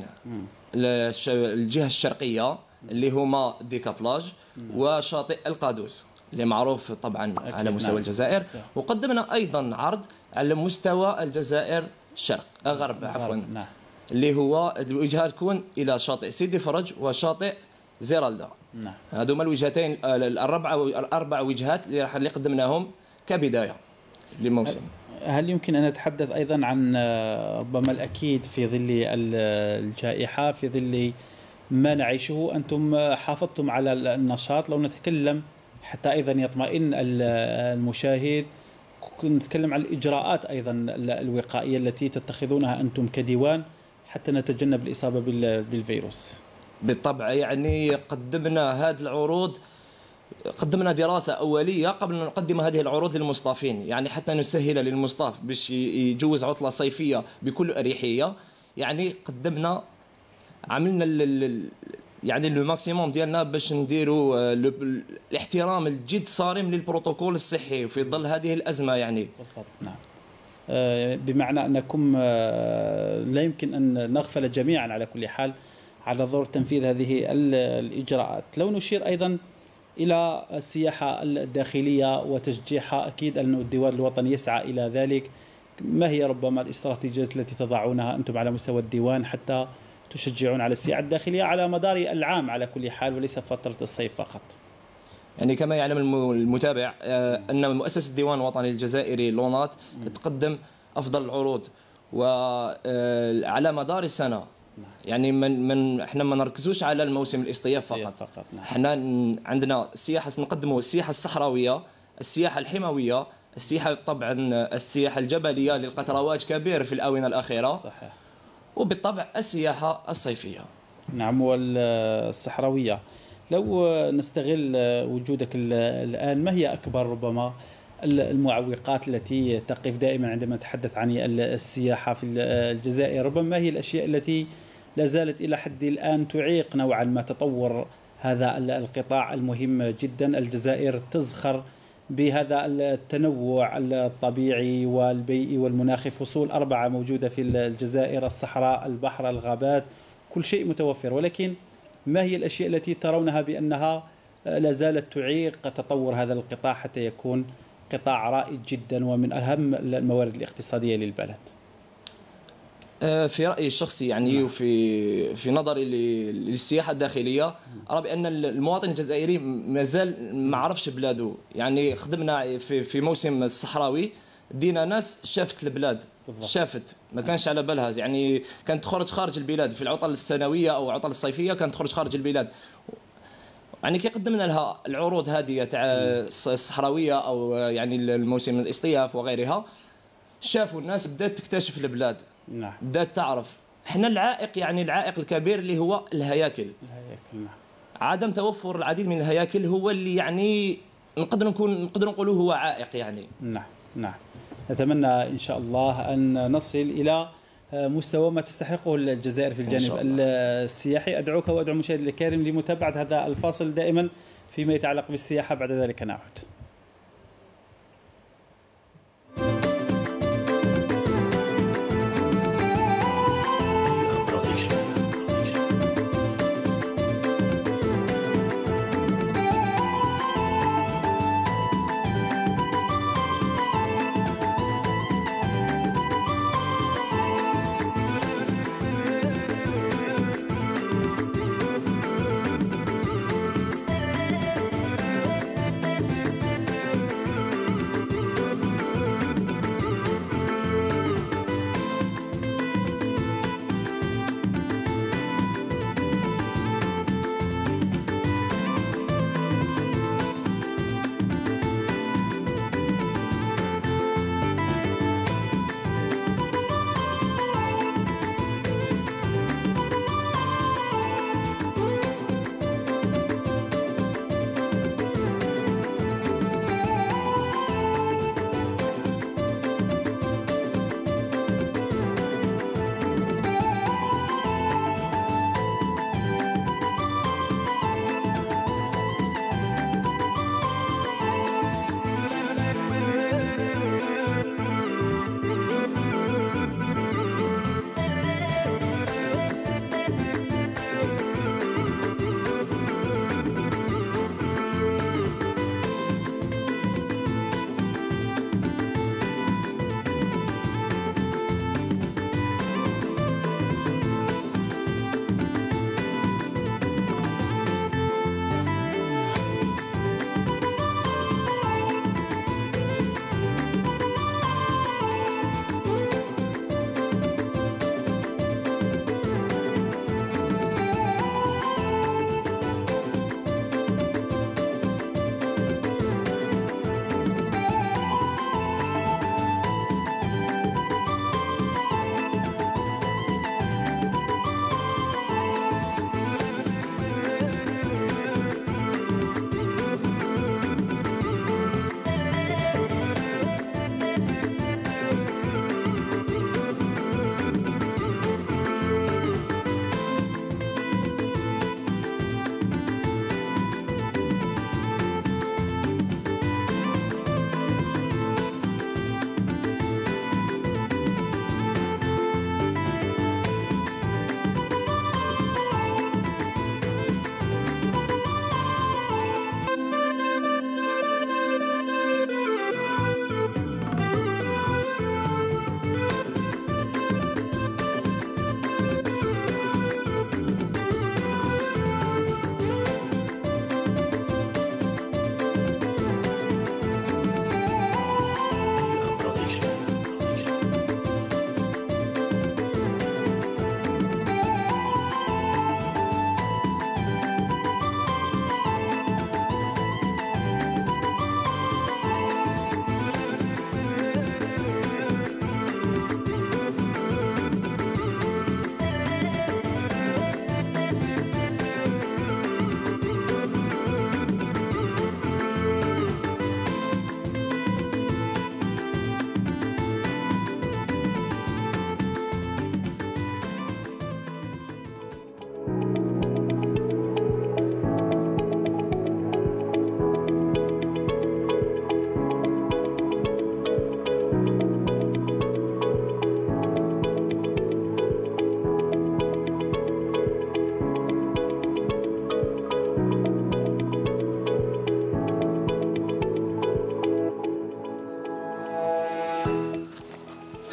للجهة الشرقية اللي هما ديكابلاج وشاطئ القادوس اللي معروف طبعا على مستوى نعم. الجزائر. وقدمنا أيضا عرض على مستوى الجزائر شرق غرب عفوا نعم. اللي هو الوجهة تكون إلى شاطئ سيدي فرج وشاطئ زيرالدا. نعم. هذوما الوجهتين الأربعة الأربع وجهات اللي راح اللي قدمناهم كبداية للموسم. هل يمكن أن نتحدث أيضا عن ربما الأكيد في ظل الجائحة، في ظل ما نعيشه، أنتم حافظتم على النشاط؟ لو نتكلم حتى أيضا يطمئن المشاهد، نتكلم عن الإجراءات أيضا الوقائية التي تتخذونها أنتم كديوان حتى نتجنب الإصابة بالفيروس. بالطبع يعني قدمنا هذه العروض، قدمنا دراسة أولية قبل أن نقدم هذه العروض للمصطافين، يعني حتى نسهل للمصطاف باش يجوز عطلة صيفية بكل أريحية. يعني قدمنا عملنا ال يعني لو ماكسيموم ديالنا باش نديروا الاحترام الجد صارم للبروتوكول الصحي في ظل هذه الأزمة. يعني بالضبط نعم. بمعنى أنكم لا يمكن أن نغفل جميعا على كل حال على ضرورة تنفيذ هذه الإجراءات. لو نشير أيضا إلى السياحة الداخلية وتشجيعها، أكيد أن الديوان الوطني يسعى إلى ذلك. ما هي ربما الاستراتيجيات التي تضعونها أنتم على مستوى الديوان حتى تشجعون على السياحة الداخلية على مدار العام على كل حال وليس فترة الصيف فقط؟ يعني كما يعلم المتابع أن مؤسسة الديوان الوطني الجزائري لونات تقدم أفضل العروض وعلى مدار السنة. يعني من من احنا ما نركزوش على الموسم الاصطياف فقط, فقط نعم. احنا عندنا السياحه نقدموا السياحه الصحراويه، السياحه الحمويه، السياحه طبعا السياحه الجبليه للقت رواج كبير في الاونه الاخيره. صحيح. وبالطبع السياحه الصيفيه. نعم والصحراويه. لو نستغل وجودك الان، ما هي اكبر ربما المعوقات التي تقف دائما عندما نتحدث عن السياحه في الجزائر؟ ربما ما هي الاشياء التي لا زالت إلى حد الآن تعيق نوعا ما تطور هذا القطاع المهم جدا؟ الجزائر تزخر بهذا التنوع الطبيعي والبيئي والمناخي، فصول أربعة موجودة في الجزائر، الصحراء، البحر، الغابات، كل شيء متوفر، ولكن ما هي الأشياء التي ترونها بأنها لا زالت تعيق تطور هذا القطاع حتى يكون قطاع رائد جدا ومن أهم الموارد الاقتصادية للبلد؟ في رأيي الشخصي يعني وفي في نظري للسياحة الداخلية، أرى بأن المواطن الجزائري مازال ما عرفش بلاده. يعني خدمنا في في موسم الصحراوي، دينا ناس شافت البلاد، شافت ما كانش على بالها، يعني كانت تخرج خارج البلاد في العطل السنوية أو العطل الصيفية، كانت تخرج خارج البلاد. يعني كي قدمنا لها العروض هذه تاع الصحراوية أو يعني الموسم الاصطياف وغيرها، شافوا الناس بدأت تكتشف البلاد. نعم. بدأت تعرف. احنا العائق يعني العائق الكبير اللي هو الهياكل. الهياكل نعم. عدم توفر العديد من الهياكل هو اللي يعني نقدر نكون نقدر نقولوا هو عائق يعني. نعم نعم. نتمنى ان شاء الله ان نصل الى مستوى ما تستحقه الجزائر في الجانب السياحي. ادعوك وادعو المشاهد الكريم لمتابعة هذا الفاصل دائما فيما يتعلق بالسياحة، بعد ذلك نعود.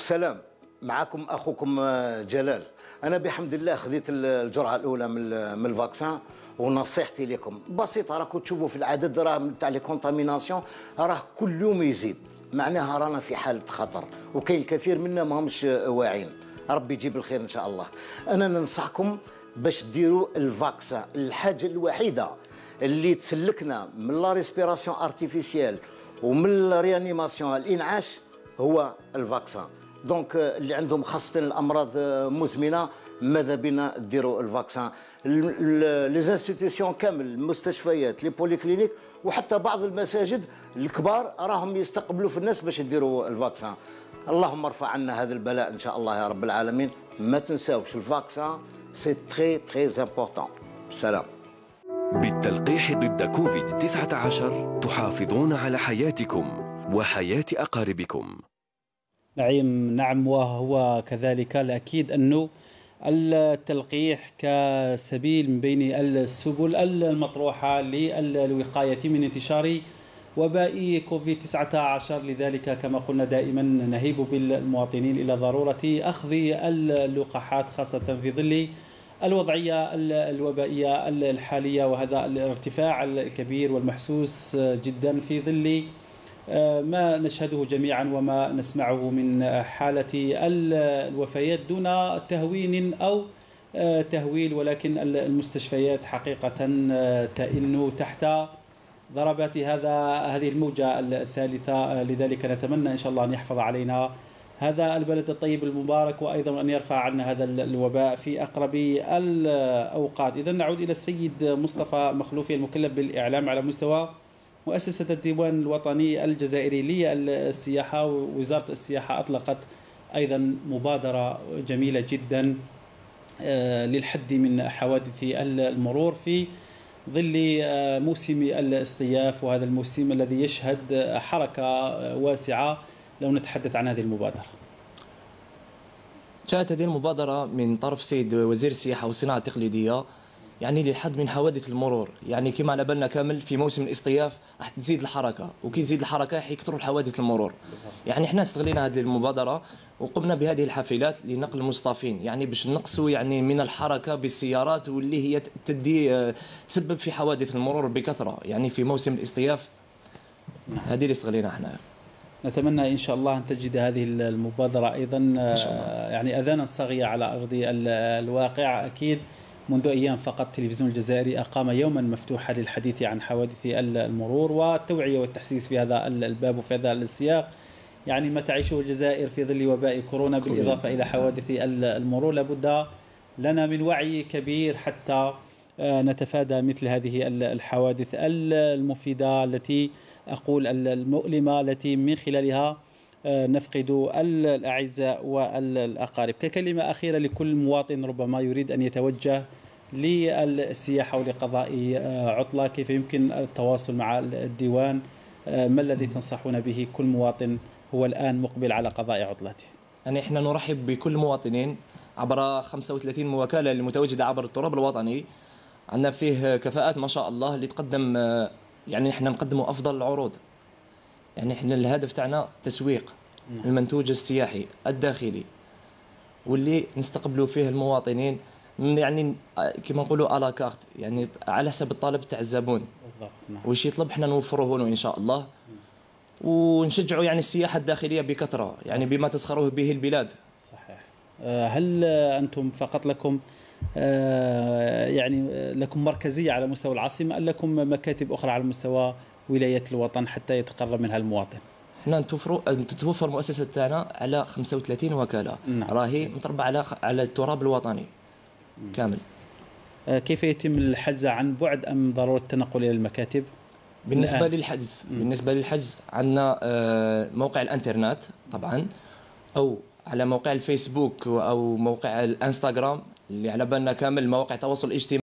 والسلام. معكم اخوكم جلال. انا بحمد الله خذيت الجرعه الاولى من من الفاكسان، ونصيحتي لكم بسيطه، راكم تشوفوا في العدد راه تاع لي كونتاميناسيون راه كل يوم يزيد، معناها رانا في حاله خطر، وكاين كثير منا ما همش واعيين. ربي يجيب الخير ان شاء الله. انا ننصحكم باش ديروا الفاكسان. الحاجه الوحيده اللي تسلكنا من لا ريسبيراسيون ارتيفيسيال ومن الريانيماسيون الانعاش هو الفاكسان. دونك اللي عندهم خاصه الامراض مزمنه ماذا بنا ديروا الفاكسان. لي زانستيتيسيون كامل، المستشفيات، لي بوليكلينيك، وحتى بعض المساجد الكبار راهم يستقبلوا في الناس باش يديروا الفاكسان. اللهم ارفع عنا هذا البلاء ان شاء الله يا رب العالمين. ما تنساوش الفاكسان سي تري تري امبورطون. سلام. بالتلقيح ضد كوفيد تسعة عشر تحافظون على حياتكم وحياة أقاربكم. نعم نعم وهو كذلك. الأكيد أنه التلقيح كسبيل من بين السبل المطروحة للوقاية من انتشار وباء كوفيد تسعة عشر. لذلك كما قلنا دائما نهيب بالمواطنين إلى ضرورة أخذ اللقاحات، خاصة في ظل الوضعية الوبائية الحالية وهذا الارتفاع الكبير والمحسوس جدا في ظل ما نشهده جميعا وما نسمعه من حالة الوفيات دون تهوين أو تهويل، ولكن المستشفيات حقيقة تئن تحت ضربات هذا هذه الموجة الثالثة. لذلك نتمنى إن شاء الله أن يحفظ علينا هذا البلد الطيب المبارك، وأيضا أن يرفع عنا هذا الوباء في أقرب الأوقات. إذا نعود إلى السيد مصطفى مخلوفي المكلف بالإعلام على مستوى مؤسسة الديوان الوطني الجزائري للسياحة. ووزارة السياحة أطلقت أيضا مبادرة جميلة جدا للحد من حوادث المرور في ظل موسم الاصطياف، وهذا الموسم الذي يشهد حركة واسعة. لو نتحدث عن هذه المبادرة. جاءت هذه المبادرة من طرف سيد وزير السياحة والصناعة التقليدية، يعني للحد من حوادث المرور. يعني كما على بالنا كامل في موسم الاصطياف راح تزيد الحركة، وكي تزيد الحركة حيكثروا الحوادث المرور. يعني احنا استغلينا هذه المبادرة وقمنا بهذه الحافلات لنقل المصطافين، يعني باش نقصوا يعني من الحركة بالسيارات واللي هي تدي تسبب في حوادث المرور بكثرة يعني في موسم الاصطياف. هذه اللي استغلينا احنا. نتمنى إن شاء الله أن تجد هذه المبادرة أيضا يعني أذانا صاغية على أرض الواقع. أكيد منذ أيام فقط التلفزيون الجزائري أقام يوما مفتوحا للحديث عن حوادث المرور والتوعية والتحسيس في هذا الباب وفي هذا السياق. يعني ما تعيشه الجزائر في ظل وباء كورونا بالإضافة إلى حوادث المرور، لابد لنا من وعي كبير حتى نتفادى مثل هذه الحوادث المفيدة التي أقول المؤلمة، التي من خلالها نفقد الأعزاء والأقارب. ككلمة أخيرة لكل مواطن ربما يريد أن يتوجه للسياحة ولقضاء عطلة، كيف يمكن التواصل مع الديوان؟ ما الذي تنصحون به كل مواطن هو الآن مقبل على قضاء عطلته؟ يعني إحنا نرحب بكل المواطنين عبر خمسة وثلاثين وكالة المتواجدة عبر التراب الوطني. عندنا فيه كفاءات ما شاء الله اللي تقدم، يعني احنا نقدموا افضل العروض. يعني احنا الهدف تاعنا تسويق المنتوج السياحي الداخلي واللي نستقبلوا فيه المواطنين، يعني كما نقولوا على كارت، يعني على حسب الطلب تاع الزبون وش يطلب احنا نوفروه له ان شاء الله. ونشجعوا يعني السياحه الداخليه بكثره، يعني بما تسخره به البلاد. صحيح. هل انتم فقط لكم يعني لكم مركزية على مستوى العاصمة، أم لكم مكاتب أخرى على مستوى ولاية الوطن حتى يتقرب منها المواطن؟ احنا تتوفر المؤسسة تاعنا على خمسة وثلاثين وكالة. نعم. راهي متربعة على على التراب الوطني كامل. كيف يتم الحجز عن بعد أم ضرورة التنقل إلى المكاتب؟ بالنسبة الآن. للحجز م. بالنسبة للحجز عندنا موقع الانترنت طبعا، أو على موقع الفيسبوك أو موقع الانستغرام اللي على بالنا كامل مواقع تواصل اجتماعي.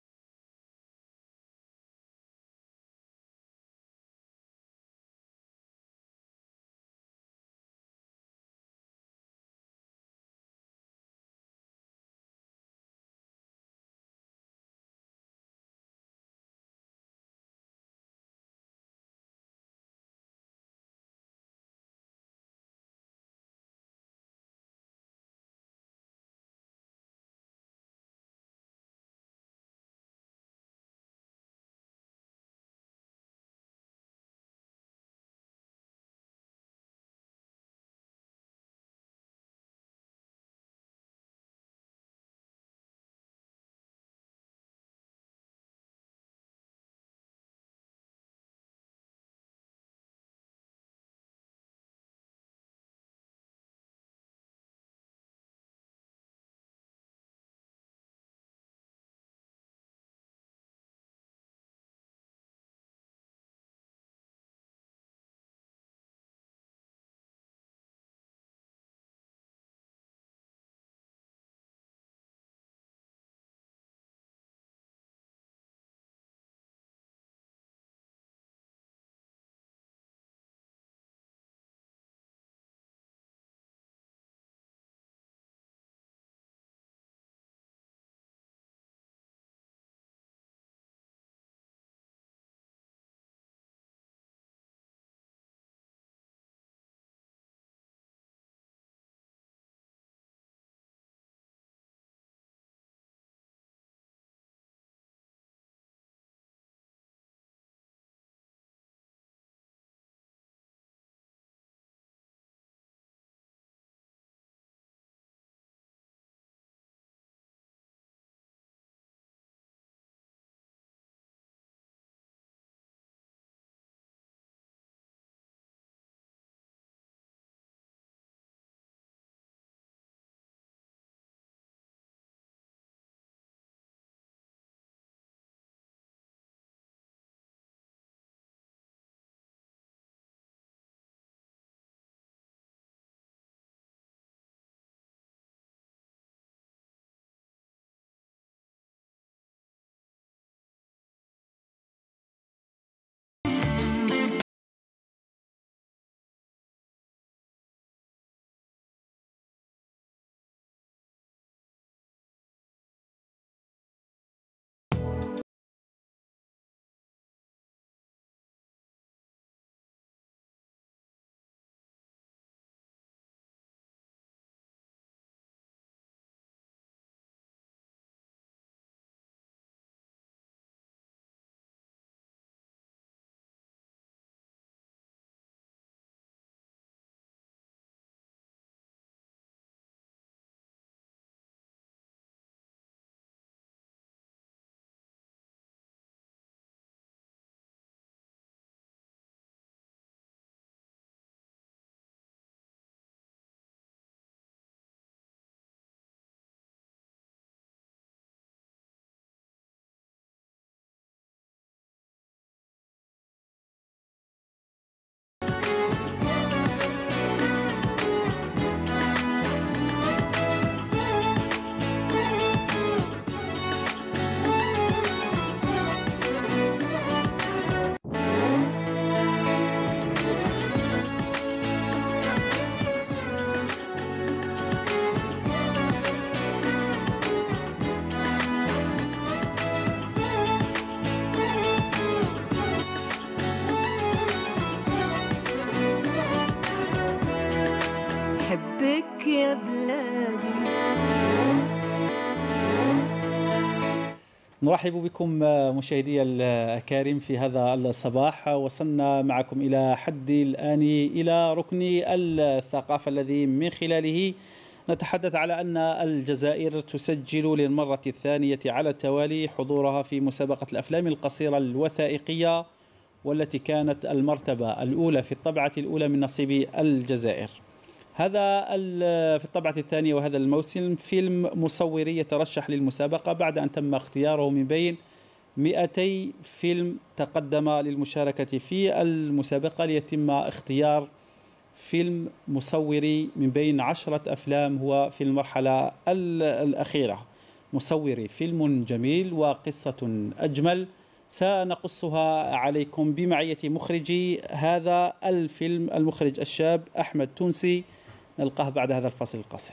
نرحب بكم مشاهدي الكرام في هذا الصباح. وصلنا معكم إلى حد الآن إلى ركن الثقافة الذي من خلاله نتحدث على أن الجزائر تسجل للمرة الثانية على التوالي حضورها في مسابقة الأفلام القصيرة الوثائقية، والتي كانت المرتبة الأولى في الطبعة الأولى من نصيب الجزائر. هذا في الطبعة الثانية وهذا الموسم فيلم مصوري يترشح للمسابقة بعد أن تم اختياره من بين مئتي فيلم تقدم للمشاركة في المسابقة، ليتم اختيار فيلم مصوري من بين عشرة أفلام هو في المرحلة الأخيرة. مصوري فيلم جميل وقصة أجمل سنقصها عليكم بمعية مخرجي هذا الفيلم، المخرج الشاب أحمد تونسي. نلقاه بعد هذا الفاصل القصير.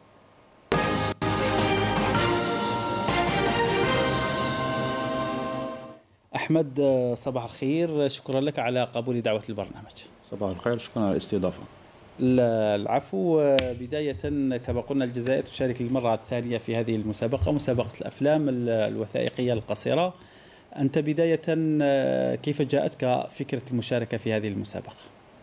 أحمد صباح الخير، شكرا لك على قبول دعوة البرنامج. صباح الخير، شكرا على الاستضافة. العفو. بداية كما قلنا الجزائر تشارك للمرة الثانية في هذه المسابقة، مسابقة الأفلام الوثائقية القصيرة. أنت بداية كيف جاءتك فكرة المشاركة في هذه المسابقة؟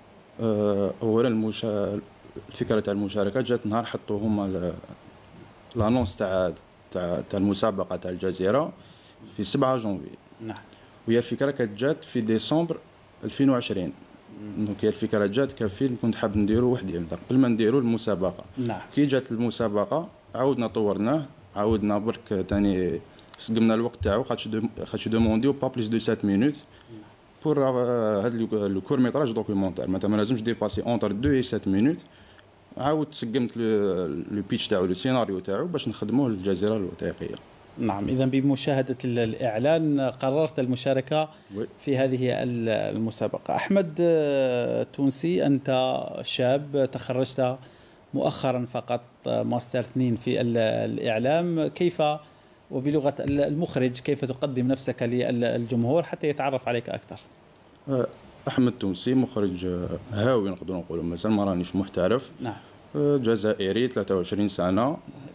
أولا المشا... الفكرة تاع المشاركة جات نهار حطوا هما لانونس تاع تاع المسابقة تاع الجزيرة في سبعة جونفي. نعم. وهي الفكرة كانت جات في ديسمبر ألفين وعشرين. دونك هي الفكرة جات كفيلم كنت حاب نديرو وحدي قبل ما نديرو المسابقة. نعم. كي جات المسابقة عاودنا طورناه، عاودنا برك ثاني سقمنا الوقت تاعو، خاطش خاطش دومونديو با بليس دو سبعة مينوت بور هذا لو كور ميتراج دوكيومونتير، معناتها ما لازمش ديباسي اونتر دو و سبعة مينوت. عاود سقمت لو بيتش تاعو لو سيناريو تاعو باش نخدموه للجزيرة الوثائقية. نعم. إذا بمشاهدة الإعلان قررت المشاركة في هذه المسابقة. أحمد تونسي، أنت شاب تخرجت مؤخرا فقط ماستر اثنين في الإعلام، كيف وبلغة المخرج كيف تقدم نفسك للجمهور حتى يتعرف عليك أكثر؟ أحمد تونسي، مخرج هاوي نقدروا نقولوا، مازال ما رانيش محترف. نعم. جزائري، ثلاثة وعشرين سنة،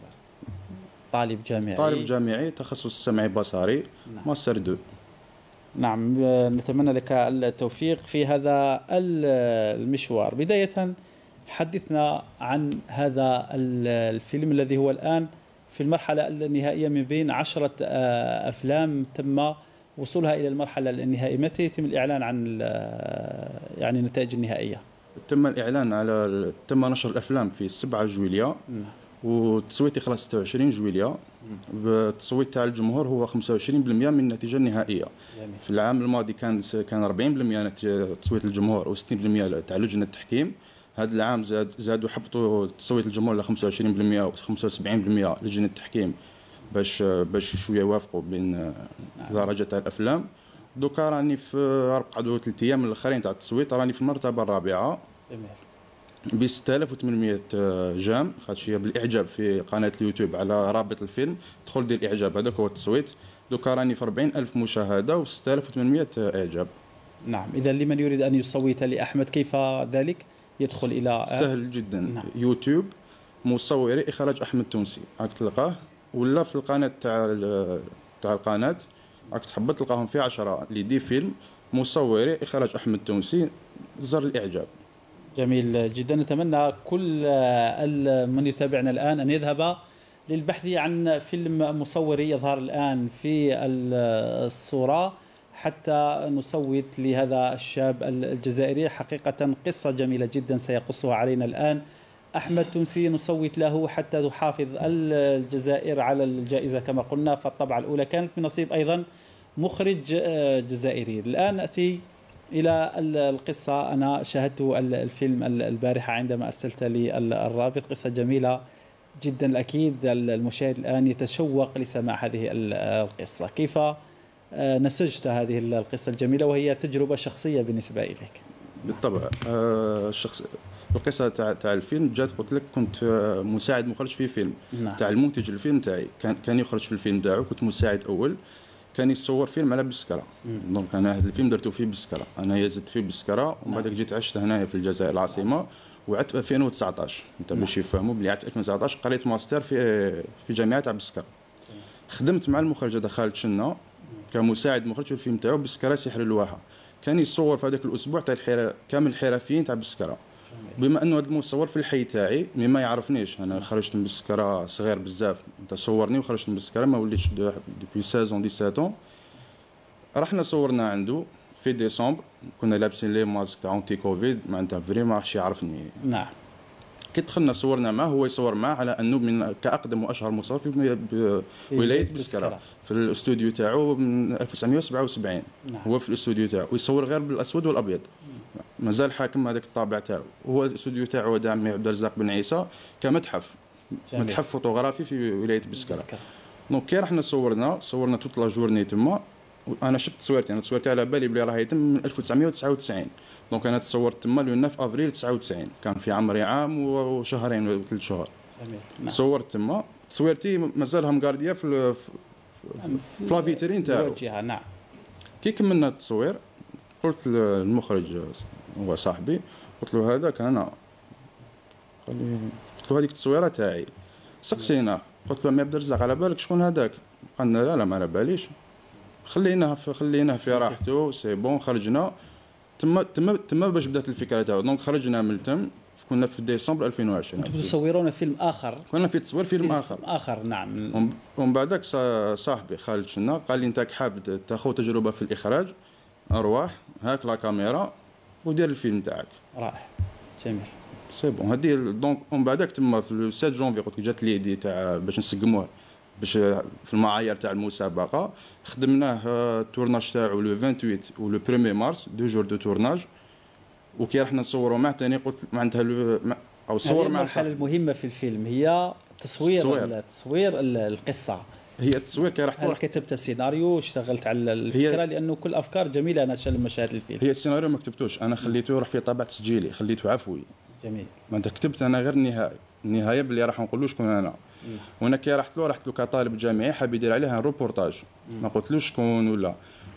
طالب جامعي. طالب جامعي، تخصص سمعي بصري. نعم. ماستر دو. نعم. نتمنى لك التوفيق في هذا المشوار. بداية حدثنا عن هذا الفيلم الذي هو الآن في المرحلة النهائية من بين عشرة أفلام تم وصولها إلى المرحلة النهائية. متى يتم الإعلان عن يعني النتائج النهائية؟ تم الإعلان على تم نشر الأفلام في سبعة جويلية. م. والتصويت يخلص ستة وعشرين جويلية. التصويت تاع الجمهور هو خمسة وعشرين بالمئة من النتيجة النهائية. يعني. في العام الماضي كان كان أربعين بالمئة تصويت الجمهور وستين بالمئة تاع لجنة التحكيم. هذا العام زاد زادوا حبطوا تصويت الجمهور ل خمسة وعشرين بالمئة و خمسة وسبعين بالمئة لجنة التحكيم باش باش شويه يوافقوا بين درجة تاع الافلام. دوكا راني في اربع ثلاث ايام الاخرين تاع التصويت راني في المرتبه الرابعه ب ستة آلاف وثمانمئة جام، خاطش هي بالاعجاب في قناه اليوتيوب على رابط الفيلم تدخل دير الاعجاب، هذاك هو التصويت. دوكا راني في أربعين ألف مشاهده و ستة آلاف وثمانمئة اعجاب. نعم. اذا لمن يريد ان يصوت لاحمد كيف ذلك؟ يدخل الى سهل جدا. نعم. يوتيوب مصوري اخراج احمد تونسي راك تلقاه، ولا في القناه تاع تاع القناه راك تحب تلقاهم في عشرة اللي دي فيلم مصوري اخراج احمد تونسي، زر الاعجاب. جميل جدا. نتمنى كل من يتابعنا الان ان يذهب للبحث عن فيلم مصوري يظهر الان في الصوره حتى نصوت لهذا الشاب الجزائري. حقيقة قصة جميلة جدا سيقصها علينا الآن أحمد تونسي، نصوت له حتى تحافظ الجزائر على الجائزة كما قلنا. فالطبعة الأولى كانت من نصيب أيضا مخرج جزائري. الآن نأتي إلى القصة. أنا شاهدت الفيلم البارحة عندما أرسلت لي الرابط، قصة جميلة جدا. أكيد المشاهد الآن يتشوق لسماع هذه القصة. كيف نسجت هذه القصة الجميلة وهي تجربة شخصية بالنسبة إليك؟ بالطبع. الشخص القصة تاع تاع الفيلم جات قلت لك كنت مساعد مخرج في فيلم. نعم. تاع المنتج الفيلم تاعي كان كان يخرج في الفيلم تاعو، كنت مساعد أول. كان يصور فيلم على بسكرة. دونك أنا هذا الفيلم درته فيه بسكرة، أنا يزدت فيه بسكرة ومن بعد جيت عشت هنايا في الجزائر العاصمة وعدت في ألفين وتسعطاش. أنت باش يفهموا بلي عدت ألفين وتسعطاش قريت ماستر في في جامعة تاع بسكرة. خدمت مع المخرج هذا خالد شنا كمساعد مخرج في الفيلم تاعو بسكره سحر الواحه. كان يصور في هذاك الاسبوع تاع الحرا كامل الحرفيين تاع بسكره. بما انه هذا المصور في الحي تاعي مي ما يعرفنيش، انا خرجت من بسكره صغير بزاف، انت صورني وخرجت من بسكره ما وليتش دوبي ستة عشر سبعة رحنا صورنا عنده في ديسمبر، كنا لابسين لي ماسك تاع اونتي كوفيد معناتها فري ما راحش يعرفني. نعم. كي دخلنا صورنا معاه، هو يصور معاه على انه من كاقدم واشهر مصور في ولايه بسكره في الاستوديو تاعو من ألف وتسعمائة وسبعة وسبعين. نعم. هو في الاستوديو تاعو ويصور غير بالاسود والابيض، مازال حاكم هذاك الطابع تاعو. هو الاستوديو تاعو تاع عمي عبد الرزاق بن عيسى كمتحف، جميل. متحف فوتوغرافي في ولايه بسكره. دونك كي رحنا صورنا صورنا توت لا جورني تما. انا شفت تصويرتي، انا تصويرتي على بالي بلي راه يتم من ألف وتسعمائة وتسعة وتسعين. دونك انا تصورت تما لو تسعة افريل تسعة وتسعين، كان في عمري عام وشهرين وثلاث شهور. جميل. صورت تما، تصويرتي مازالها مقارديه في في لا فيترين تاعو. نعم. كي كملنا التصوير قلت للمخرج هو صاحبي، قلت له هذاك انا، قال لي قلت له هذيك التصويره تاعي. سقسينا، قلت له عمي عبد الرزاق على بالك شكون هذاك؟ قال لنا لا لا ما على باليش. خليناه في خليناه في راحته، سي بون. خرجنا تما تما تما باش بدات الفكره تاعو. دونك خرجنا من التم، كنا في ديسمبر ألفين وعشرين. انتم تصورون فيلم اخر؟ كنا في تصوير فيلم, فيلم اخر اخر نعم. ومن بعدك صاحبي خالد شنا قال لي انت حاب تاخذ تجربه في الاخراج، اروح هاك لا كاميرا ودير الفيلم تاعك. رائع، جميل. سي بون. هذه دونك ومن بعدك تما في سبعة جونفي قلت جات لي ايدي تاع باش نسقموه باش في المعايير تاع المسابقه. خدمناه التورناج تاعو لو ثمانية وعشرين و لو واحد مارس، دو جور دو تورناج. وكي رحنا نصوروا معاه ثاني قلت معناتها او صور مع المرحله المهمه في الفيلم هي تصوير تصوير القصه. هي التصوير كي رحت كتبت السيناريو واشتغلت على الفكره، لانه كل افكار جميله انا شال مشاهد الفيلم. هي السيناريو ما كتبتوش انا، خليته يروح في طابع تسجيلي، خليته عفوي. جميل. معناتها كتبت انا غير النهايه، النهايه باللي راح نقول شكون انا. وانا كي رحت له رحت له كطالب جامعي حاب يدير عليها روبورتاج، ما قلتلوش شكون ولا.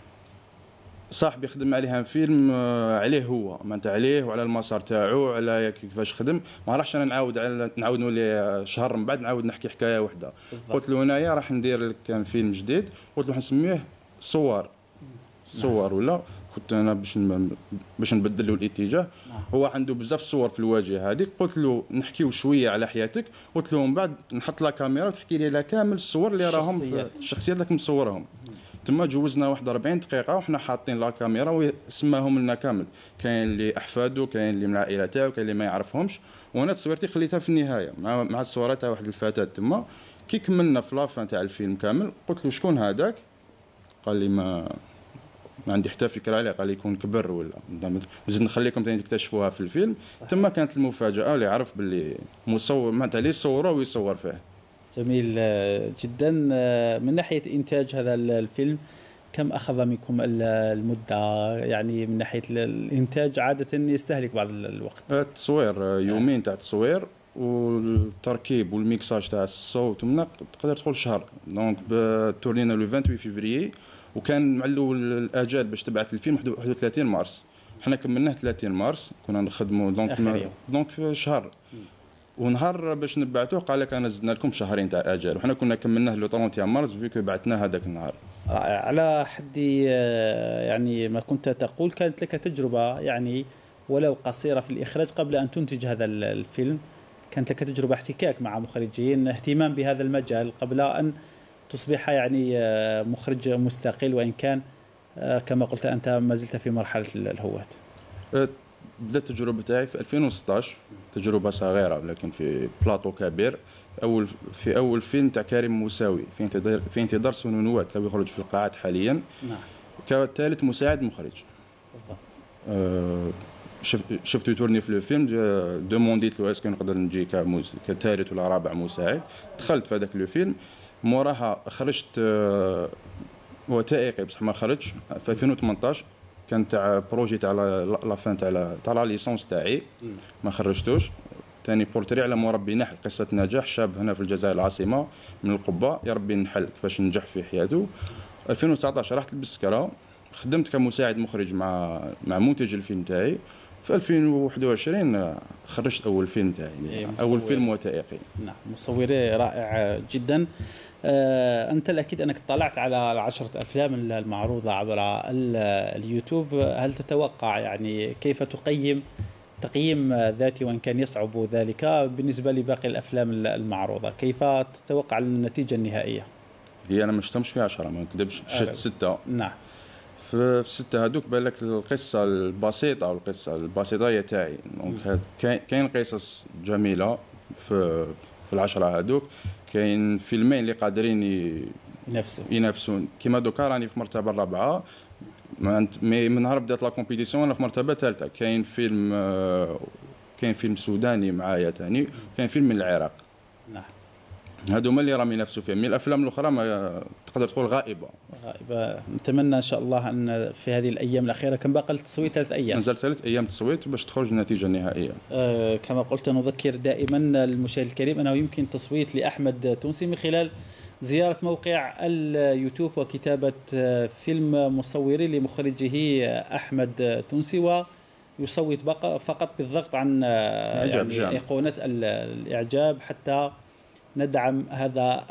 صاحبي خدم عليها فيلم عليه هو، معناتها عليه وعلى المسار تاعو على كيفاش خدم. ما راحش انا نعاود على نعاود نولي شهر من بعد نعاود نحكي حكايه وحده. قلت له هنايا راح ندير لك كان فيلم جديد، قلت له حنسميه صور صور ولا. كنت انا باش باش نبدل له الاتجاه. هو عنده بزاف صور في الواجهه هذيك، قلت له نحكيو شويه على حياتك، قلت له من بعد نحط لا كاميرا وتحكي لي على كامل الصور اللي راهم في الشخصيات اللي مصورهم. تما جوزنا واحد أربعين دقيقه وحنا حاطين لا كاميرا وسماهم لنا كامل. كاين اللي احفاده، كاين اللي من العائله تاعو، كاين اللي ما يعرفهمش. وانا تصويرتي خليتها في النهايه مع مع الصوره تاع واحد الفتاه تما. كي كملنا في لافان تاع الفيلم كامل قلت له شكون هذاك؟ قال لي ما ما عندي حتى فكره عليه. قال لي يكون كبر ولا نزيد نخليكم ثاني تكتشفوها في الفيلم. تما كانت المفاجاه اللي عرف باللي مصور معناتها اللي يصوره ويصور فيه. جميل جدا. من ناحيه انتاج هذا الفيلم كم اخذ منكم المده؟ يعني من ناحيه الانتاج عاده يستهلك بعض الوقت. التصوير يومين تاع التصوير، والتركيب والميكساج تاع الصوت ومن تقدر تقول شهر. دونك تورنينا لو ثمانية وعشرين فيفري، وكان معلو الاجال باش تبعث الفيلم واحد وثلاثين مارس. حنا كملناه ثلاثين مارس كنا نخدموا. دونك دونك في شهر ونهار باش نبعثوه قال لك انا زدنا لكم شهرين تاع اجال، وحنا كنا كملناه لو ثلاثين مارس فيكو بعثناه هذاك النهار. على حد يعني ما كنت تقول كانت لك تجربه يعني ولو قصيره في الاخراج قبل ان تنتج هذا الفيلم. كانت لك تجربه احتكاك مع مخرجين، اهتمام بهذا المجال قبل ان تصبح يعني مخرج مستقل، وان كان كما قلت انت ما زلت في مرحله الهواة. بدأت التجربة تاعي في ألفين وستطاش، تجربة صغيرة لكن في بلاطو كبير. أول في أول فيلم تاع كريم موساوي في انتظار في انتظار سنوات لو يخرج في القاعات حاليا. نعم. كثالث مساعد مخرج. آه شفت شفتو تورني في الفيلم، دومونديت له اسكو نقدر نجي كثالث ولا رابع مساعد. دخلت في هذاك الفيلم، موراها خرجت آه وثائقي بصح ما خرجش في ألفين وثمانطاش. كان تاع بروجي تاع لا فان تاع تاع لا ليسونس تاعي ما خرجتوش. ثاني بورتري على مربي نحل، قصه نجاح شاب هنا في الجزائر العاصمه من القبه يربي النحل كيفاش نجح في حياته. ألفين وتسعطاش رحت لبسكره، خدمت كمساعد مخرج مع مع منتج الفيلم تاعي. في ألفين وواحد وعشرين خرجت اول فيلم تاعي، اول فيلم وثائقي. نعم، مصوري رائع جدا. أنت الأكيد أنك اطلعت على عشرة أفلام المعروضة عبر اليوتيوب، هل تتوقع يعني كيف تقيم تقييم ذاتي وإن كان يصعب ذلك بالنسبة لباقي الأفلام المعروضة؟ كيف تتوقع النتيجة النهائية؟ هي أنا ما شفتهمش في عشرة، ما نكذبش، شفت ستة. نعم. في الستة هذوك بان لك القصة البسيطة أو القصة البسيطية تاعي، دونك كاين قصص جميلة في في العشرة هذوك، كاين فيلمين اللي قادرين ينافسوا ينافسون كيما دوكا راني في المرتبة الرابعة، مي من نهار بدات لا كومبيتيسيون انا في مرتبه ثالثه. كاين فيلم كاين فيلم سوداني معايا ثاني، كاين فيلم من العراق. نعم. هادو هما اللي راهم ينافسوا فيهم، مي الافلام الاخرى ما تقدر تقول غائبه. غائبه. نتمنى ان شاء الله ان في هذه الايام الاخيره كم باقي التصويت ثلاث ايام. مازال ثلاث ايام تصويت باش تخرج النتيجه النهائيه. آه كما قلت نذكر دائما المشاهد الكريم انه يمكن التصويت لاحمد تونسي من خلال زيارة موقع اليوتيوب وكتابة فيلم مصوري لمخرجه أحمد تونسي، ويصوت فقط بالضغط عن يعني أيقونة الإعجاب حتى ندعم هذا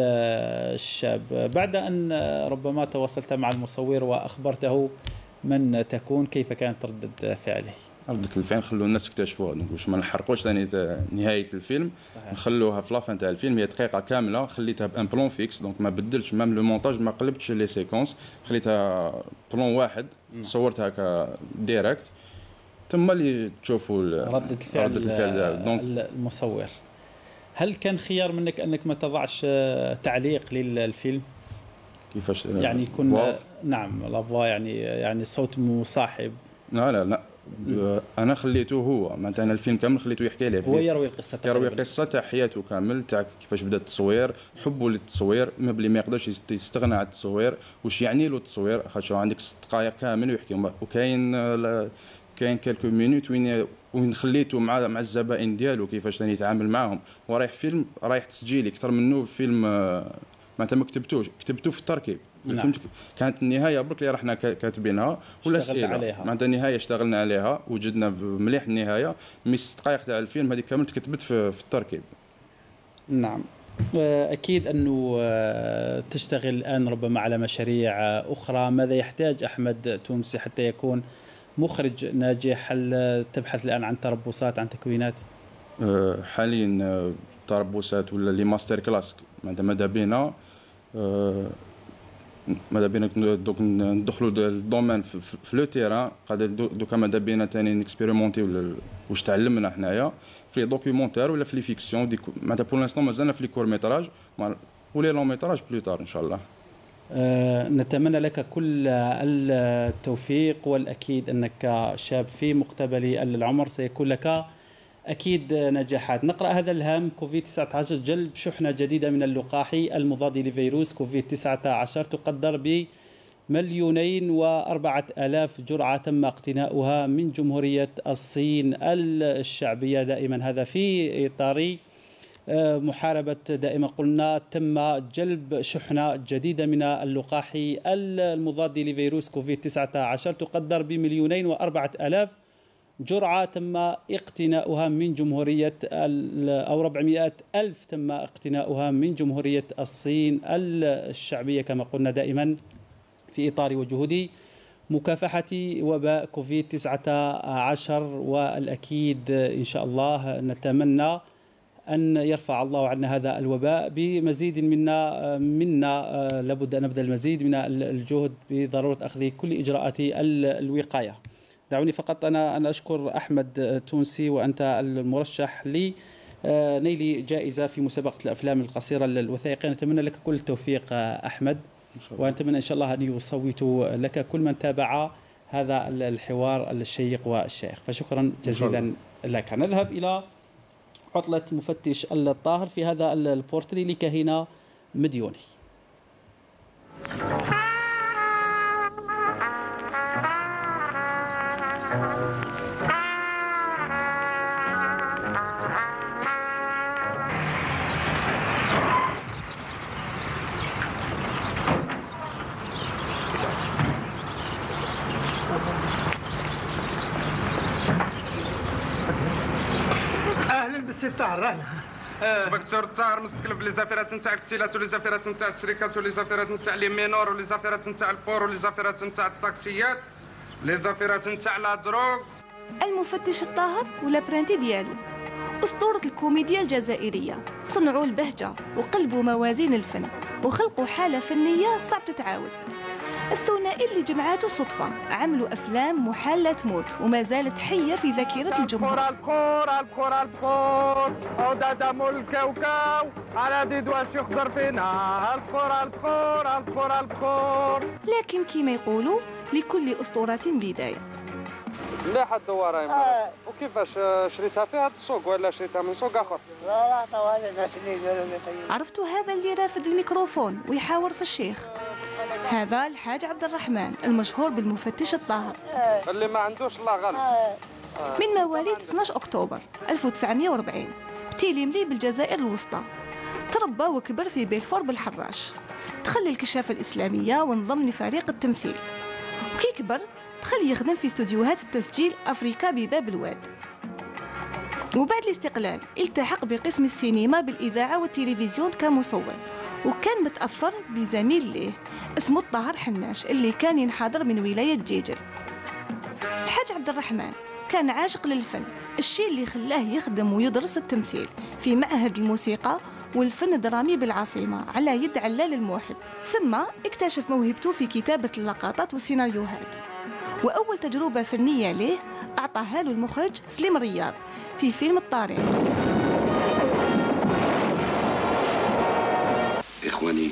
الشاب. بعد أن ربما تواصلت مع المصور وأخبرته من تكون، كيف كانت ردة فعله؟ ردة الفعل خلوا الناس يكتشفوها، باش ما نحرقوش ثاني نهايه الفيلم. صحيح. نخلوها في لافان تاع الفيلم، هي دقيقه كامله خليتها بان بلون فيكس، دونك ما بدلتش مام لو مونتاج، ما قلبتش لي سيكونس، خليتها بلون واحد. م. صورتها ك ديريكت ثم اللي تشوفوا ردة الفعل, ردة الفعل دونك المصور. هل كان خيار منك انك ما تضعش تعليق للفيلم؟ كيفاش يعني يكون نعم لافوا يعني يعني صوت مصاحب؟ لا لا لا انا خليته هو، معناتها انا الفيلم كامل خليته يحكي لي، هو يروي القصه يروي قصه تاع حياته كامل، تاع كيفاش بدا التصوير، حبه للتصوير، ما بلي ما يقدرش يستغنى عن التصوير، واش يعني له التصوير، خاطر عندك ست دقائق كامل ويحكي. وكاين كاين كالكو مينوت وين وين خليته مع مع الزبائن ديالو كيفاش ثاني يتعامل معاهم، ورايح فيلم رايح تسجيلي اكثر منه فيلم معناتها ما كتبتوش، كتبتو في التركيب. نعم. فهمت. كانت النهايه برك اللي رحنا كاتبينها ولا اسئله، معناتها النهايه اشتغلنا عليها وجدنا مليح النهايه، مي ست دقائق تاع الفيلم هذيك كامل كتبت في, في التركيب. نعم. اكيد انه تشتغل الان ربما على مشاريع اخرى، ماذا يحتاج احمد تونسي حتى يكون مخرج ناجح؟ هل تبحث الان عن تربصات، عن تكوينات؟ حاليا تربصات ولا لي ماستر كلاس، معناتها ماذا بينا ماذا بينا دوك ندخلوا الدومين في لو تيران، قادر دوكا ماذا بينا ثاني نكسبيريمونتي واش تعلمنا حنايا في لي دوكيومونتير ولا في لي فيكسيون، معناتها بور لانستون مازالنا في لي كور ميتراج ولي لون ميتراج بلو تار ان شاء الله. أه نتمنى لك كل التوفيق، والاكيد انك شاب في مقتبل العمر سيكون لك أكيد نجاحات. نقرأ هذا الهام: كوفيد تسعة عشر جلب شحنة جديدة من اللقاح المضاد لفيروس كوفيد تسعة عشر تقدر بمليونين وأربعة آلاف جرعة تم اقتناؤها من جمهورية الصين الشعبية. دائما هذا في إطار محاربة، دائما قلنا تم جلب شحنة جديدة من اللقاح المضاد لفيروس كوفيد تسعة عشر تقدر بمليونين وأربعة آلاف جرعة تم اقتناؤها من جمهورية أو أربعمائة ألف تم اقتناؤها من جمهورية الصين الشعبية، كما قلنا دائما في إطار وجهود مكافحة وباء كوفيد تسعة عشر. والأكيد إن شاء الله نتمنى أن يرفع الله عنا هذا الوباء بمزيد منا منا لابد أن نبذل المزيد من الجهد بضرورة أخذ كل إجراءات الوقاية. دعوني فقط أنا أنا أشكر أحمد تونسي، وأنت المرشح لنيل جائزة في مسابقة الأفلام القصيرة الوثائقية. نتمنى لك كل التوفيق أحمد، ونتمنى إن شاء الله أن يصوتوا لك كل من تابع هذا الحوار الشيق والشيخ، فشكرا جزيلا لك. نذهب إلى عطلة مفتش الطاهر في هذا البورتري لكهينة مديوني. اهلا بالسي طاهر. دكتور الطاهر مستقل في لي زافيرات نتاع الكتيلات ولي زافيرات نتاع الشركات ولي زافيرات نتاع لي مينور ولي زافيرات نتاع البور ولي زافيرات نتاع الطاكسيات لي زافيرات نتاع لا دروغ. المفتش الطاهر ولا برانتي ديالو أسطورة الكوميديا الجزائرية، صنعوا البهجة وقلبوا موازين الفن وخلقوا حالة فنية صعب تتعاود. الثنائي اللي جمعاته صدفة عملوا أفلام محالة موت وما زالت حية في ذاكرة الجمهور. الكورة الكورة الكورة أو دادم الكوكو على ديد واش يخضر فينا الكورة الكورة الكورة الكورة. لكن كما يقولوا لكل أسطورة بداية. مليحة الدوارة يا آه. وكيفاش شريتها في هذا السوق ولا شريتها من سوق آخر؟ لا لا طوالي الناس اللي عرفتوا هذا اللي رافد الميكروفون ويحاور في الشيخ؟ هذا الحاج عبد الرحمن المشهور بالمفتش الطاهر اللي ما عندوش الله غالب. من مواليد اثناش أكتوبر ألف وتسعمائة وأربعين بتيليملي بالجزائر الوسطى. تربى وكبر في بلفور بالحراش. دخل الكشافة الإسلامية وانضم لفريق التمثيل. وكي كبر دخل يخدم في استوديوهات التسجيل أفريكا بباب الواد. وبعد الاستقلال التحق بقسم السينما بالإذاعة والتلفزيون كمصور، وكان متأثر بزميل ليه اسمه الطاهر حناش اللي كان ينحدر من ولاية جيجل. الحاج عبد الرحمن كان عاشق للفن، الشيء اللي خلاه يخدم ويدرس التمثيل في معهد الموسيقى والفن الدرامي بالعاصمة على يد علال الموحد، ثم اكتشف موهبته في كتابة اللقطات والسيناريوهات. وأول تجربة فنية له أعطاها له المخرج سليم رياض في فيلم الطارق. إخواني،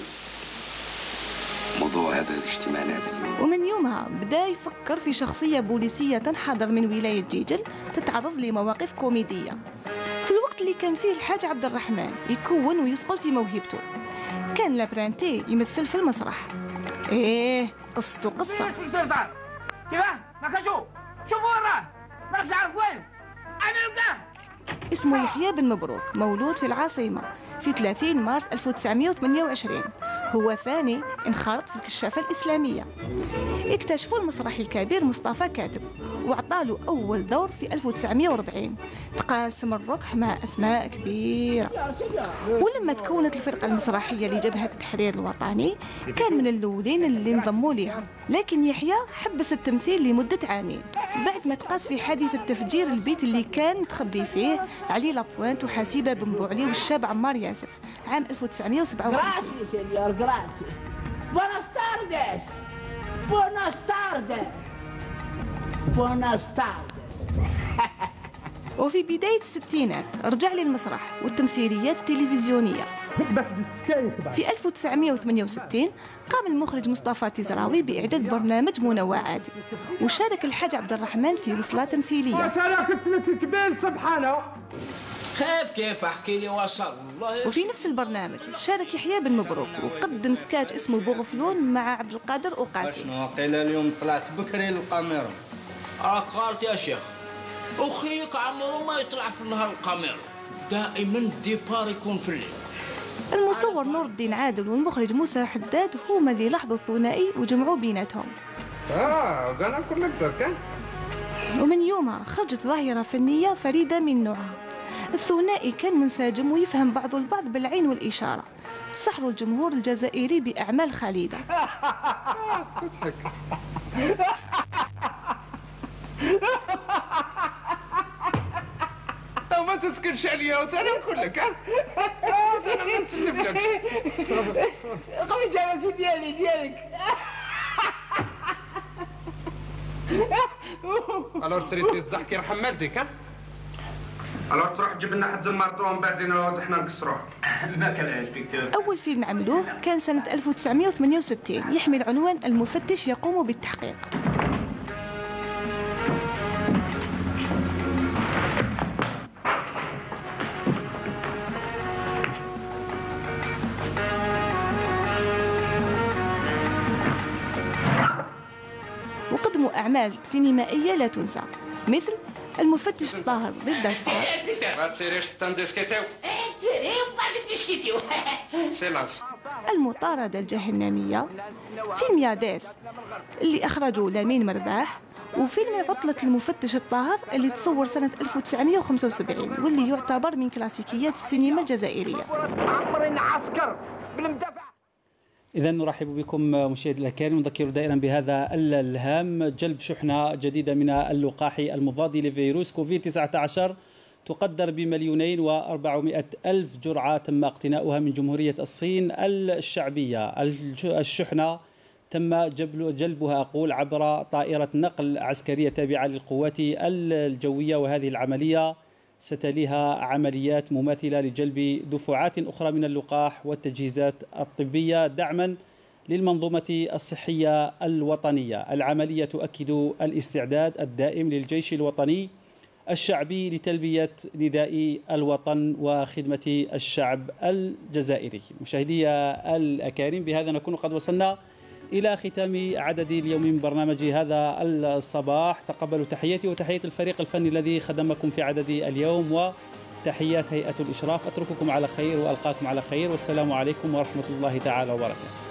موضوع هذا الاجتماع هذا اليوم ومن يومها بدأ يفكر في شخصية بوليسية تنحدر من ولاية جيجل تتعرض لمواقف كوميدية. في الوقت اللي كان فيه الحاج عبد الرحمن يكون ويصقل في موهبته، كان لابرانتي يمثل في المسرح. إيه قصته قصة. كيفاه؟ ما كنشوف شوفوا وراه ما مش عارف وين انا نلقاه. اسمه يحيى بن مبروك، مولود في العاصمة في ثلاثين مارس ألف وتسعمائة وثمانية وعشرين. هو ثاني انخرط في الكشافة الإسلامية. اكتشفوا المسرحي الكبير مصطفى كاتب وعطاله أول دور في ألف وتسعمائة وأربعين. تقاسم الركح مع أسماء كبيرة. ولما تكونت الفرقة المسرحية لجبهة التحرير الوطني كان من الأولين اللي انضموا لها. لكن يحيى حبس التمثيل لمدة عامين بعد ما تقاس في حادث التفجير البيت اللي كان متخبي فيه علي لابوانت وحسيبة بن بوعلي والشاب عمار ياسف عام ألف وتسعمائة وسبعة وخمسين. Buenas tardes. Buenas tardes. Buenas tardes. وفي بداية الستينات رجع للمسرح والتمثيليات التلفزيونية. في ألف وتسعمائة وثمانية وستين قام المخرج مصطفى تزراوي بإعداد برنامج منوع عادي، وشارك الحاج عبد الرحمن في وصلة تمثيلية. تركت لك الكبيل سبحانه. كيف كيف احكي لي وصل الله. وفي نفس البرنامج شارك يحيى بن مبروك وقدم سكاج اسمه بوغفلون مع عبد القادر وقاسم. شنو قيل اليوم طلعت بكري للقاميرا؟ راك قالت يا شيخ اخيك عمره ما يطلع في النهار القاميرا، دائما الديبار يكون في الليل. المصور نور الدين عادل والمخرج موسى حداد هما اللي لاحظوا الثنائي وجمعوا بيناتهم. اه زين كلك زركان. ومن يومها خرجت ظاهرة فنية فريدة من نوعها. الثنائي كان منسجم ويفهم بعض البعض بالعين والإشارة. سحروا الجمهور الجزائري بأعمال خالدة. تضحك. ما تسكنش عليا وأنا نقول لك ها. أنا ما نسلف لك. قوي جوازي ديالي ديالك. الور تريتي تضحكي راه حمالتك ها. الور تروح تجيب لنا حد المرطو ومن بعدين حنا نكسروه. ما كان يعجبك. أول فيلم عملوه كان سنة ألف وتسعمائة وثمانية وستين يحمل عنوان المفتش يقوم بالتحقيق. وقدموا أعمال سينمائية لا تنسى مثل المفتش الطاهر ضد الفار. ما تسيريش حتى نديسكيتيو. سيلانس. المطاردة الجهنمية، فيلم ياديس اللي أخرجوا لامين مرباح وفيلم عطلة المفتش الطاهر اللي تصور سنة ألف وتسعمائة وخمسة وسبعين واللي يعتبر من كلاسيكيات السينما الجزائرية. إذا نرحب بكم مشاهدينا الكرام، نذكر دائما بهذا الهام: جلب شحنة جديدة من اللقاح المضاد لفيروس كوفيد تسعة عشر تقدر بمليونين وأربعمائة ألف جرعة تم اقتناؤها من جمهورية الصين الشعبية. الشحنة تم جلبها أقول عبر طائرة نقل عسكرية تابعة للقوات الجوية، وهذه العملية ستليها عمليات مماثلة لجلب دفعات أخرى من اللقاح والتجهيزات الطبية دعما للمنظومة الصحية الوطنية. العملية تؤكد الاستعداد الدائم للجيش الوطني الشعبي لتلبية نداء الوطن وخدمة الشعب الجزائري. مشاهدي الأكارم، بهذا نكون قد وصلنا إلى ختام عدد اليوم من برنامج هذا الصباح. تقبلوا تحياتي وتحية الفريق الفني الذي خدمكم في عدد اليوم، وتحيات هيئة الإشراف. أترككم على خير وألقاكم على خير، والسلام عليكم ورحمة الله تعالى وبركاته.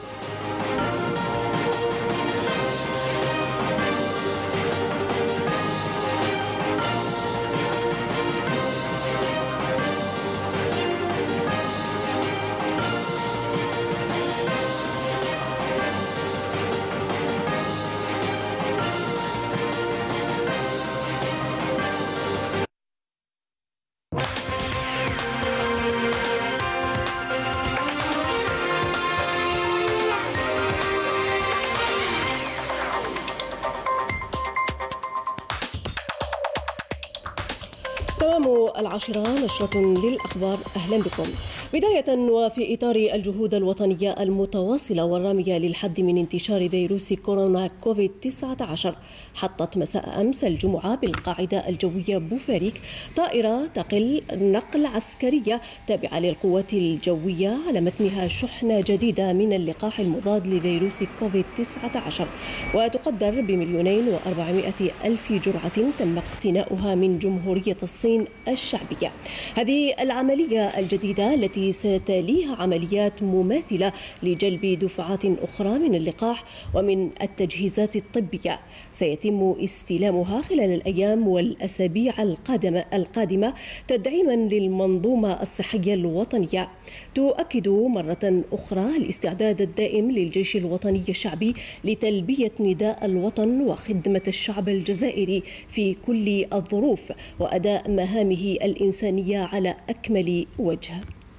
العاشرة نشرة للأخبار. أهلا بكم. بداية وفي إطار الجهود الوطنية المتواصلة والرامية للحد من انتشار فيروس كورونا كوفيد تسعة عشر، حطت مساء أمس الجمعة بالقاعدة الجوية بوفاريك طائرة تقل نقل عسكرية تابعة للقوات الجوية على متنها شحنة جديدة من اللقاح المضاد لفيروس كوفيد تسعة عشر، وتقدر بمليونين وأربعمائة ألف جرعة تم اقتناؤها من جمهورية الصين الشعبية. هذه العملية الجديدة التي ستليها عمليات مماثلة لجلب دفعات أخرى من اللقاح ومن التجهيزات الطبية سيتم استلامها خلال الأيام والأسابيع القادمة القادمة تدعيما للمنظومة الصحية الوطنية. تؤكد مرة أخرى الاستعداد الدائم للجيش الوطني الشعبي لتلبية نداء الوطن وخدمة الشعب الجزائري في كل الظروف وأداء مهامه الإنسانية على أكمل وجه.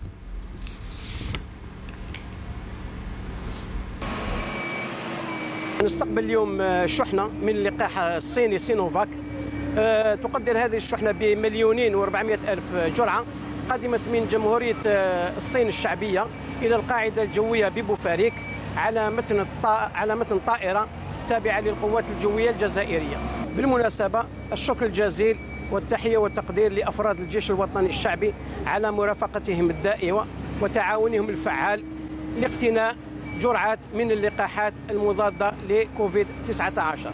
نستقبل اليوم شحنة من اللقاح الصيني سينوفاك، تقدر هذه الشحنة بمليونين وأربعمائة ألف جرعة قدمت من جمهورية الصين الشعبية إلى القاعدة الجوية ببوفاريك على متن الطا... على متن طائرة تابعة للقوات الجوية الجزائرية. بالمناسبة الشكر الجزيل والتحية والتقدير لأفراد الجيش الوطني الشعبي على مرافقتهم الدائمة وتعاونهم الفعال لاقتناء جرعات من اللقاحات المضادة لكوفيد تسعة عشر.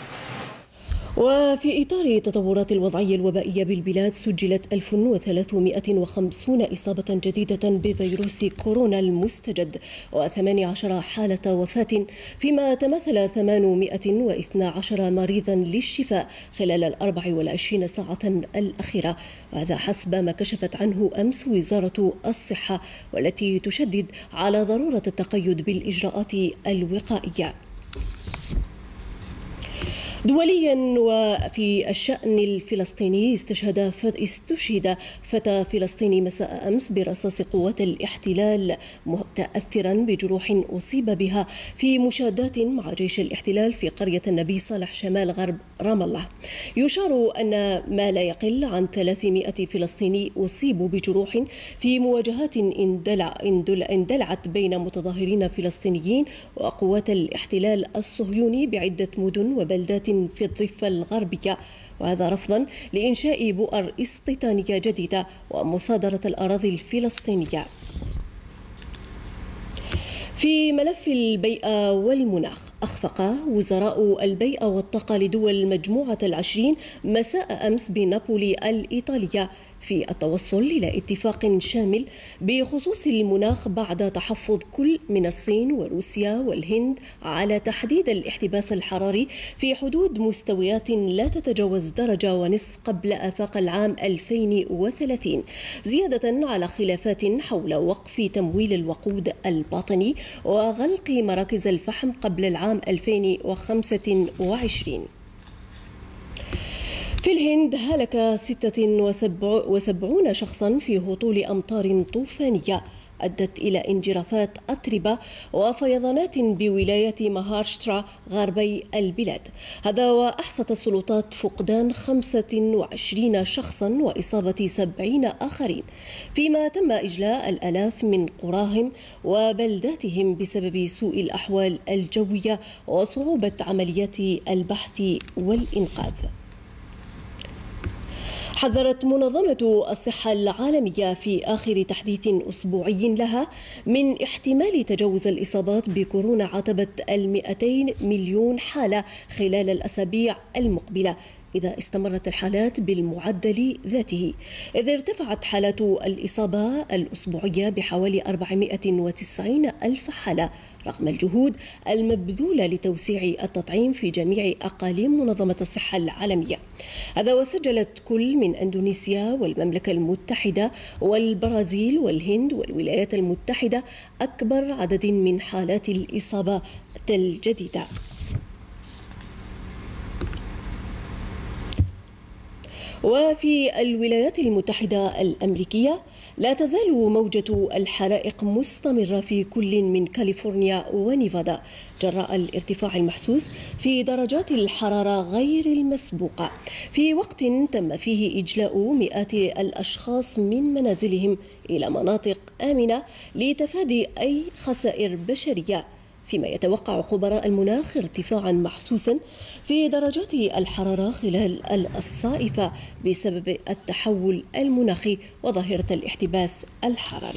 وفي إطار تطورات الوضعية الوبائية بالبلاد، سجلت ألف وثلاثمائة وخمسين إصابة جديدة بفيروس كورونا المستجد وثمانية عشر حالة وفاة، فيما تمثل ثمانمائة واثني عشر مريضا للشفاء خلال الأربع والعشرين ساعة الأخيرة، وهذا حسب ما كشفت عنه أمس وزارة الصحة، والتي تشدد على ضرورة التقيد بالإجراءات الوقائية. دوليا وفي الشأن الفلسطيني، استشهد استشهد فتى فلسطيني مساء أمس برصاص قوات الاحتلال متأثرا بجروح أصيب بها في مشادات مع جيش الاحتلال في قرية النبي صالح شمال غرب رام الله. يشار أن ما لا يقل عن ثلاثمائة فلسطيني أصيبوا بجروح في مواجهات اندلع اندلعت بين متظاهرين فلسطينيين وقوات الاحتلال الصهيوني بعدة مدن وبلدات في الضفة الغربية، وهذا رفضا لإنشاء بؤر استيطانية جديدة ومصادرة الأراضي الفلسطينية. في ملف البيئة والمناخ، أخفق وزراء البيئة والطاقة لدول مجموعة العشرين مساء أمس بنابولي الإيطالية في التوصل إلى اتفاق شامل بخصوص المناخ بعد تحفظ كل من الصين وروسيا والهند على تحديد الاحتباس الحراري في حدود مستويات لا تتجاوز درجة ونصف قبل آفاق العام ألفين وثلاثين، زيادة على خلافات حول وقف تمويل الوقود الباطني وغلق مراكز الفحم قبل العام ألفين وخمسة وعشرين. في الهند هلك ستة وسبعين شخصا في هطول أمطار طوفانية أدت إلى انجرافات أتربة وفيضانات بولاية مهاراشترا غربي البلاد. هذا وأحصت السلطات فقدان خمسة وعشرين شخصا وإصابة سبعين آخرين، فيما تم إجلاء الآلاف من قراهم وبلداتهم بسبب سوء الأحوال الجوية وصعوبة عمليات البحث والإنقاذ. حذرت منظمة الصحة العالمية في آخر تحديث أسبوعي لها من احتمال تجاوز الإصابات بكورونا عتبة المئتين مليون حالة خلال الأسابيع المقبلة إذا استمرت الحالات بالمعدل ذاته، إذ ارتفعت حالات الإصابة الأسبوعية بحوالي أربعمئة وتسعين ألف حالة رغم الجهود المبذولة لتوسيع التطعيم في جميع أقاليم منظمة الصحة العالمية. هذا وسجلت كل من أندونيسيا والمملكة المتحدة والبرازيل والهند والولايات المتحدة أكبر عدد من حالات الإصابة الجديدة. وفي الولايات المتحدة الأمريكية لا تزال موجة الحرائق مستمرة في كل من كاليفورنيا ونيفادا جراء الارتفاع المحسوس في درجات الحرارة غير المسبوقة، في وقت تم فيه إجلاء مئات الأشخاص من منازلهم إلى مناطق آمنة لتفادي أي خسائر بشرية، فيما يتوقع خبراء المناخ ارتفاعا محسوسا في درجات الحرارة خلال الصائفة بسبب التحول المناخي وظاهرة الاحتباس الحراري.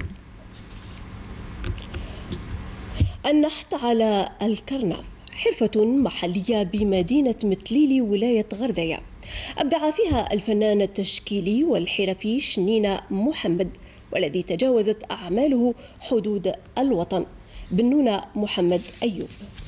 النحت على الكرناف حرفة محلية بمدينة متليلي ولاية غردية أبدع فيها الفنان التشكيلي والحرفي شنينة محمد، والذي تجاوزت أعماله حدود الوطن. بنونا محمد أيوب.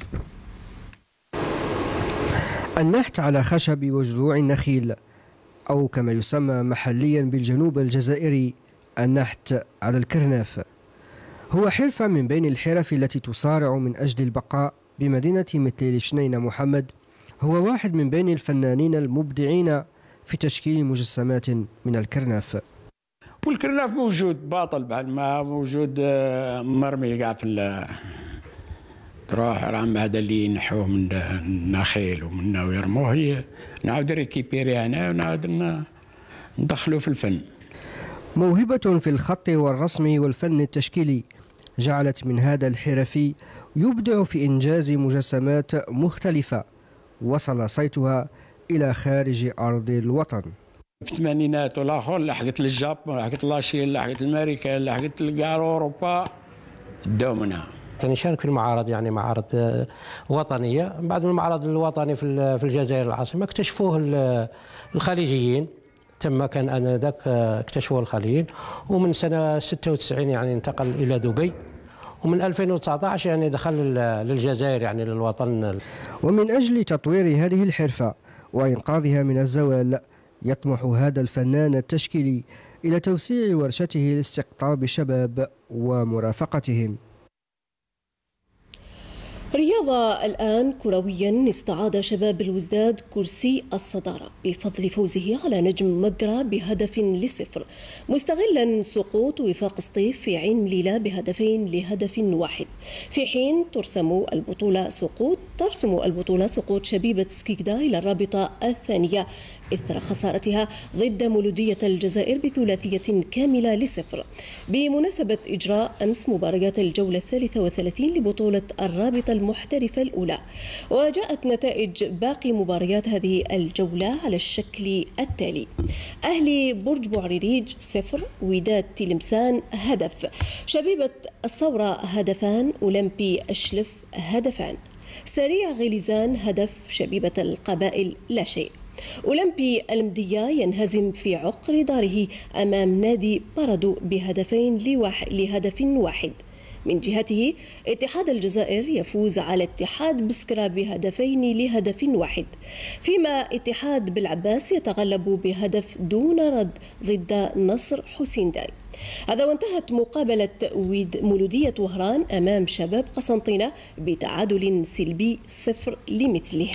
النحت على خشب وجذوع النخيل، أو كما يسمى محليا بالجنوب الجزائري النحت على الكرناف، هو حرفة من بين الحرف التي تصارع من أجل البقاء بمدينة مثل شنينة محمد. هو واحد من بين الفنانين المبدعين في تشكيل مجسمات من الكرناف. والكرناف موجود باطل بعد ما موجود مرمي قاع في تروح راه هذا اللي ينحوه من النخيل ومنه ويرموه، هي نعاود ريكيبيري هنا ونعاود ندخلوه في الفن. موهبة في الخط والرسم والفن التشكيلي جعلت من هذا الحرفي يبدع في إنجاز مجسمات مختلفة وصل صيتها إلى خارج أرض الوطن. في الثمانينات والاخر لحقت للجابون، لحقت لاشين، لحقت لامريكا، لحقت لكاع اوروبا داو منها. كان يشارك في المعارض، يعني معارض وطنيه، من بعد من المعرض الوطني في في الجزائر العاصمه اكتشفوه الخليجيين، تم كان انذاك اكتشفوه الخليجيين، ومن سنه ستة وتسعين يعني انتقل الى دبي، ومن ألفين وتسعة عشر يعني دخل للجزائر يعني للوطن. ومن اجل تطوير هذه الحرفه وانقاذها من الزوال يطمح هذا الفنان التشكيلي إلى توسيع ورشته لاستقطاب الشباب ومرافقتهم. رياضة الآن كرويا، استعاد شباب الوزداد كرسي الصدارة بفضل فوزه على نجم مقرة بهدف لصفر، مستغلا سقوط وفاق سطيف في عين مليلة بهدفين لهدف واحد، في حين ترسم البطولة سقوط ترسم البطولة سقوط شبيبة سكيكدا إلى الرابطة الثانية إثر خسارتها ضد مولودية الجزائر بثلاثية كاملة لصفر بمناسبة إجراء أمس مباريات الجولة الثالثة وثلاثين لبطولة الرابطة المحترفة الأولى. وجاءت نتائج باقي مباريات هذه الجولة على الشكل التالي: أهلي برج بوعريريج صفر، وداد تلمسان هدف، شبيبة الثورة هدفان، أولمبي أشلف هدفان، سريع غليزان هدف، شبيبة القبائل لا شيء. أولمبي المدية ينهزم في عقر داره أمام نادي باردو بهدفين لهدف واحد. من جهته اتحاد الجزائر يفوز على اتحاد بسكرة بهدفين لهدف واحد، فيما اتحاد بالعباس يتغلب بهدف دون رد ضد نصر حسين داي. هذا وانتهت مقابلة مولودية وهران أمام شباب قسنطينة بتعادل سلبي صفر لمثله.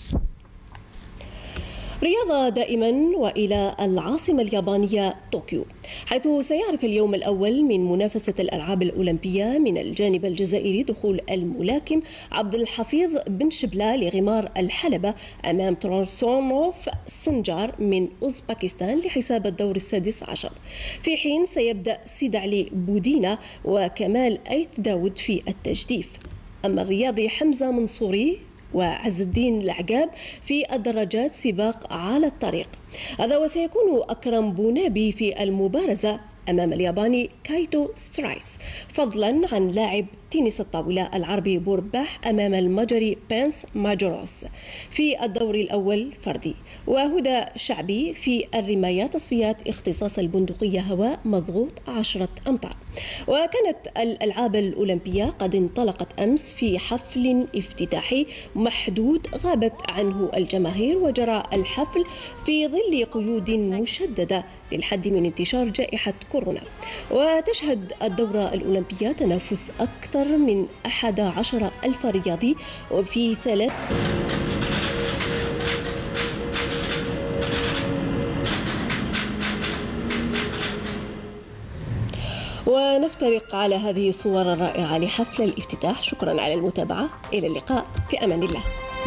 رياضة دائما وإلى العاصمة اليابانية طوكيو، حيث سيعرف اليوم الأول من منافسة الألعاب الأولمبية من الجانب الجزائري دخول الملاكم عبد الحفيظ بن شبلة لغمار الحلبة أمام ترانسونوف سنجار من أوزباكستان لحساب الدور السادس عشر، في حين سيبدأ سيدعلي بودينا وكمال أيت داود في التجديف. أما الرياضي حمزة منصوري وعز الدين العقاب في الدراجات سباق على الطريق. هذا وسيكون أكرم بونابي في المبارزة أمام الياباني كايتو سترايس، فضلا عن لاعب تنس الطاولة العربي بورباح أمام المجري بينس ماجوروس في الدور الأول فردي، وهدى شعبي في الرماية تصفيات اختصاص البندقية هواء مضغوط عشرة أمتار. وكانت الألعاب الأولمبية قد انطلقت أمس في حفل افتتاحي محدود غابت عنه الجماهير، وجرى الحفل في ظل قيود مشددة للحد من انتشار جائحة كورونا. وتشهد الدورة الأولمبية تنافس أكثر من أحد عشر ألف رياضي وفي ثلاث ونفترق على هذه الصور الرائعة لحفل الافتتاح. شكرا على المتابعة، إلى اللقاء، في أمان الله.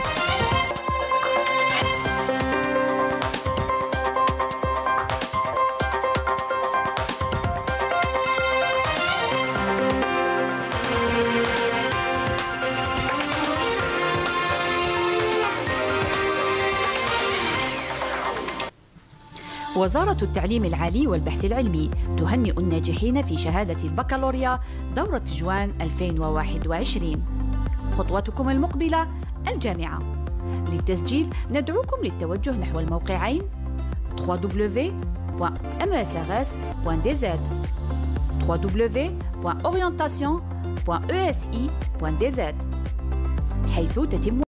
وزارة التعليم العالي والبحث العلمي تهنئ الناجحين في شهادة البكالوريا دورة جوان ألفين وواحد وعشرين. خطوتكم المقبلة الجامعة. للتسجيل ندعوكم للتوجه نحو الموقعين دبليو دبليو دبليو دوت ام اس ار اس دوت دي زد دبليو دبليو دبليو دوت orientation دوت e s i دوت d z حيث تتم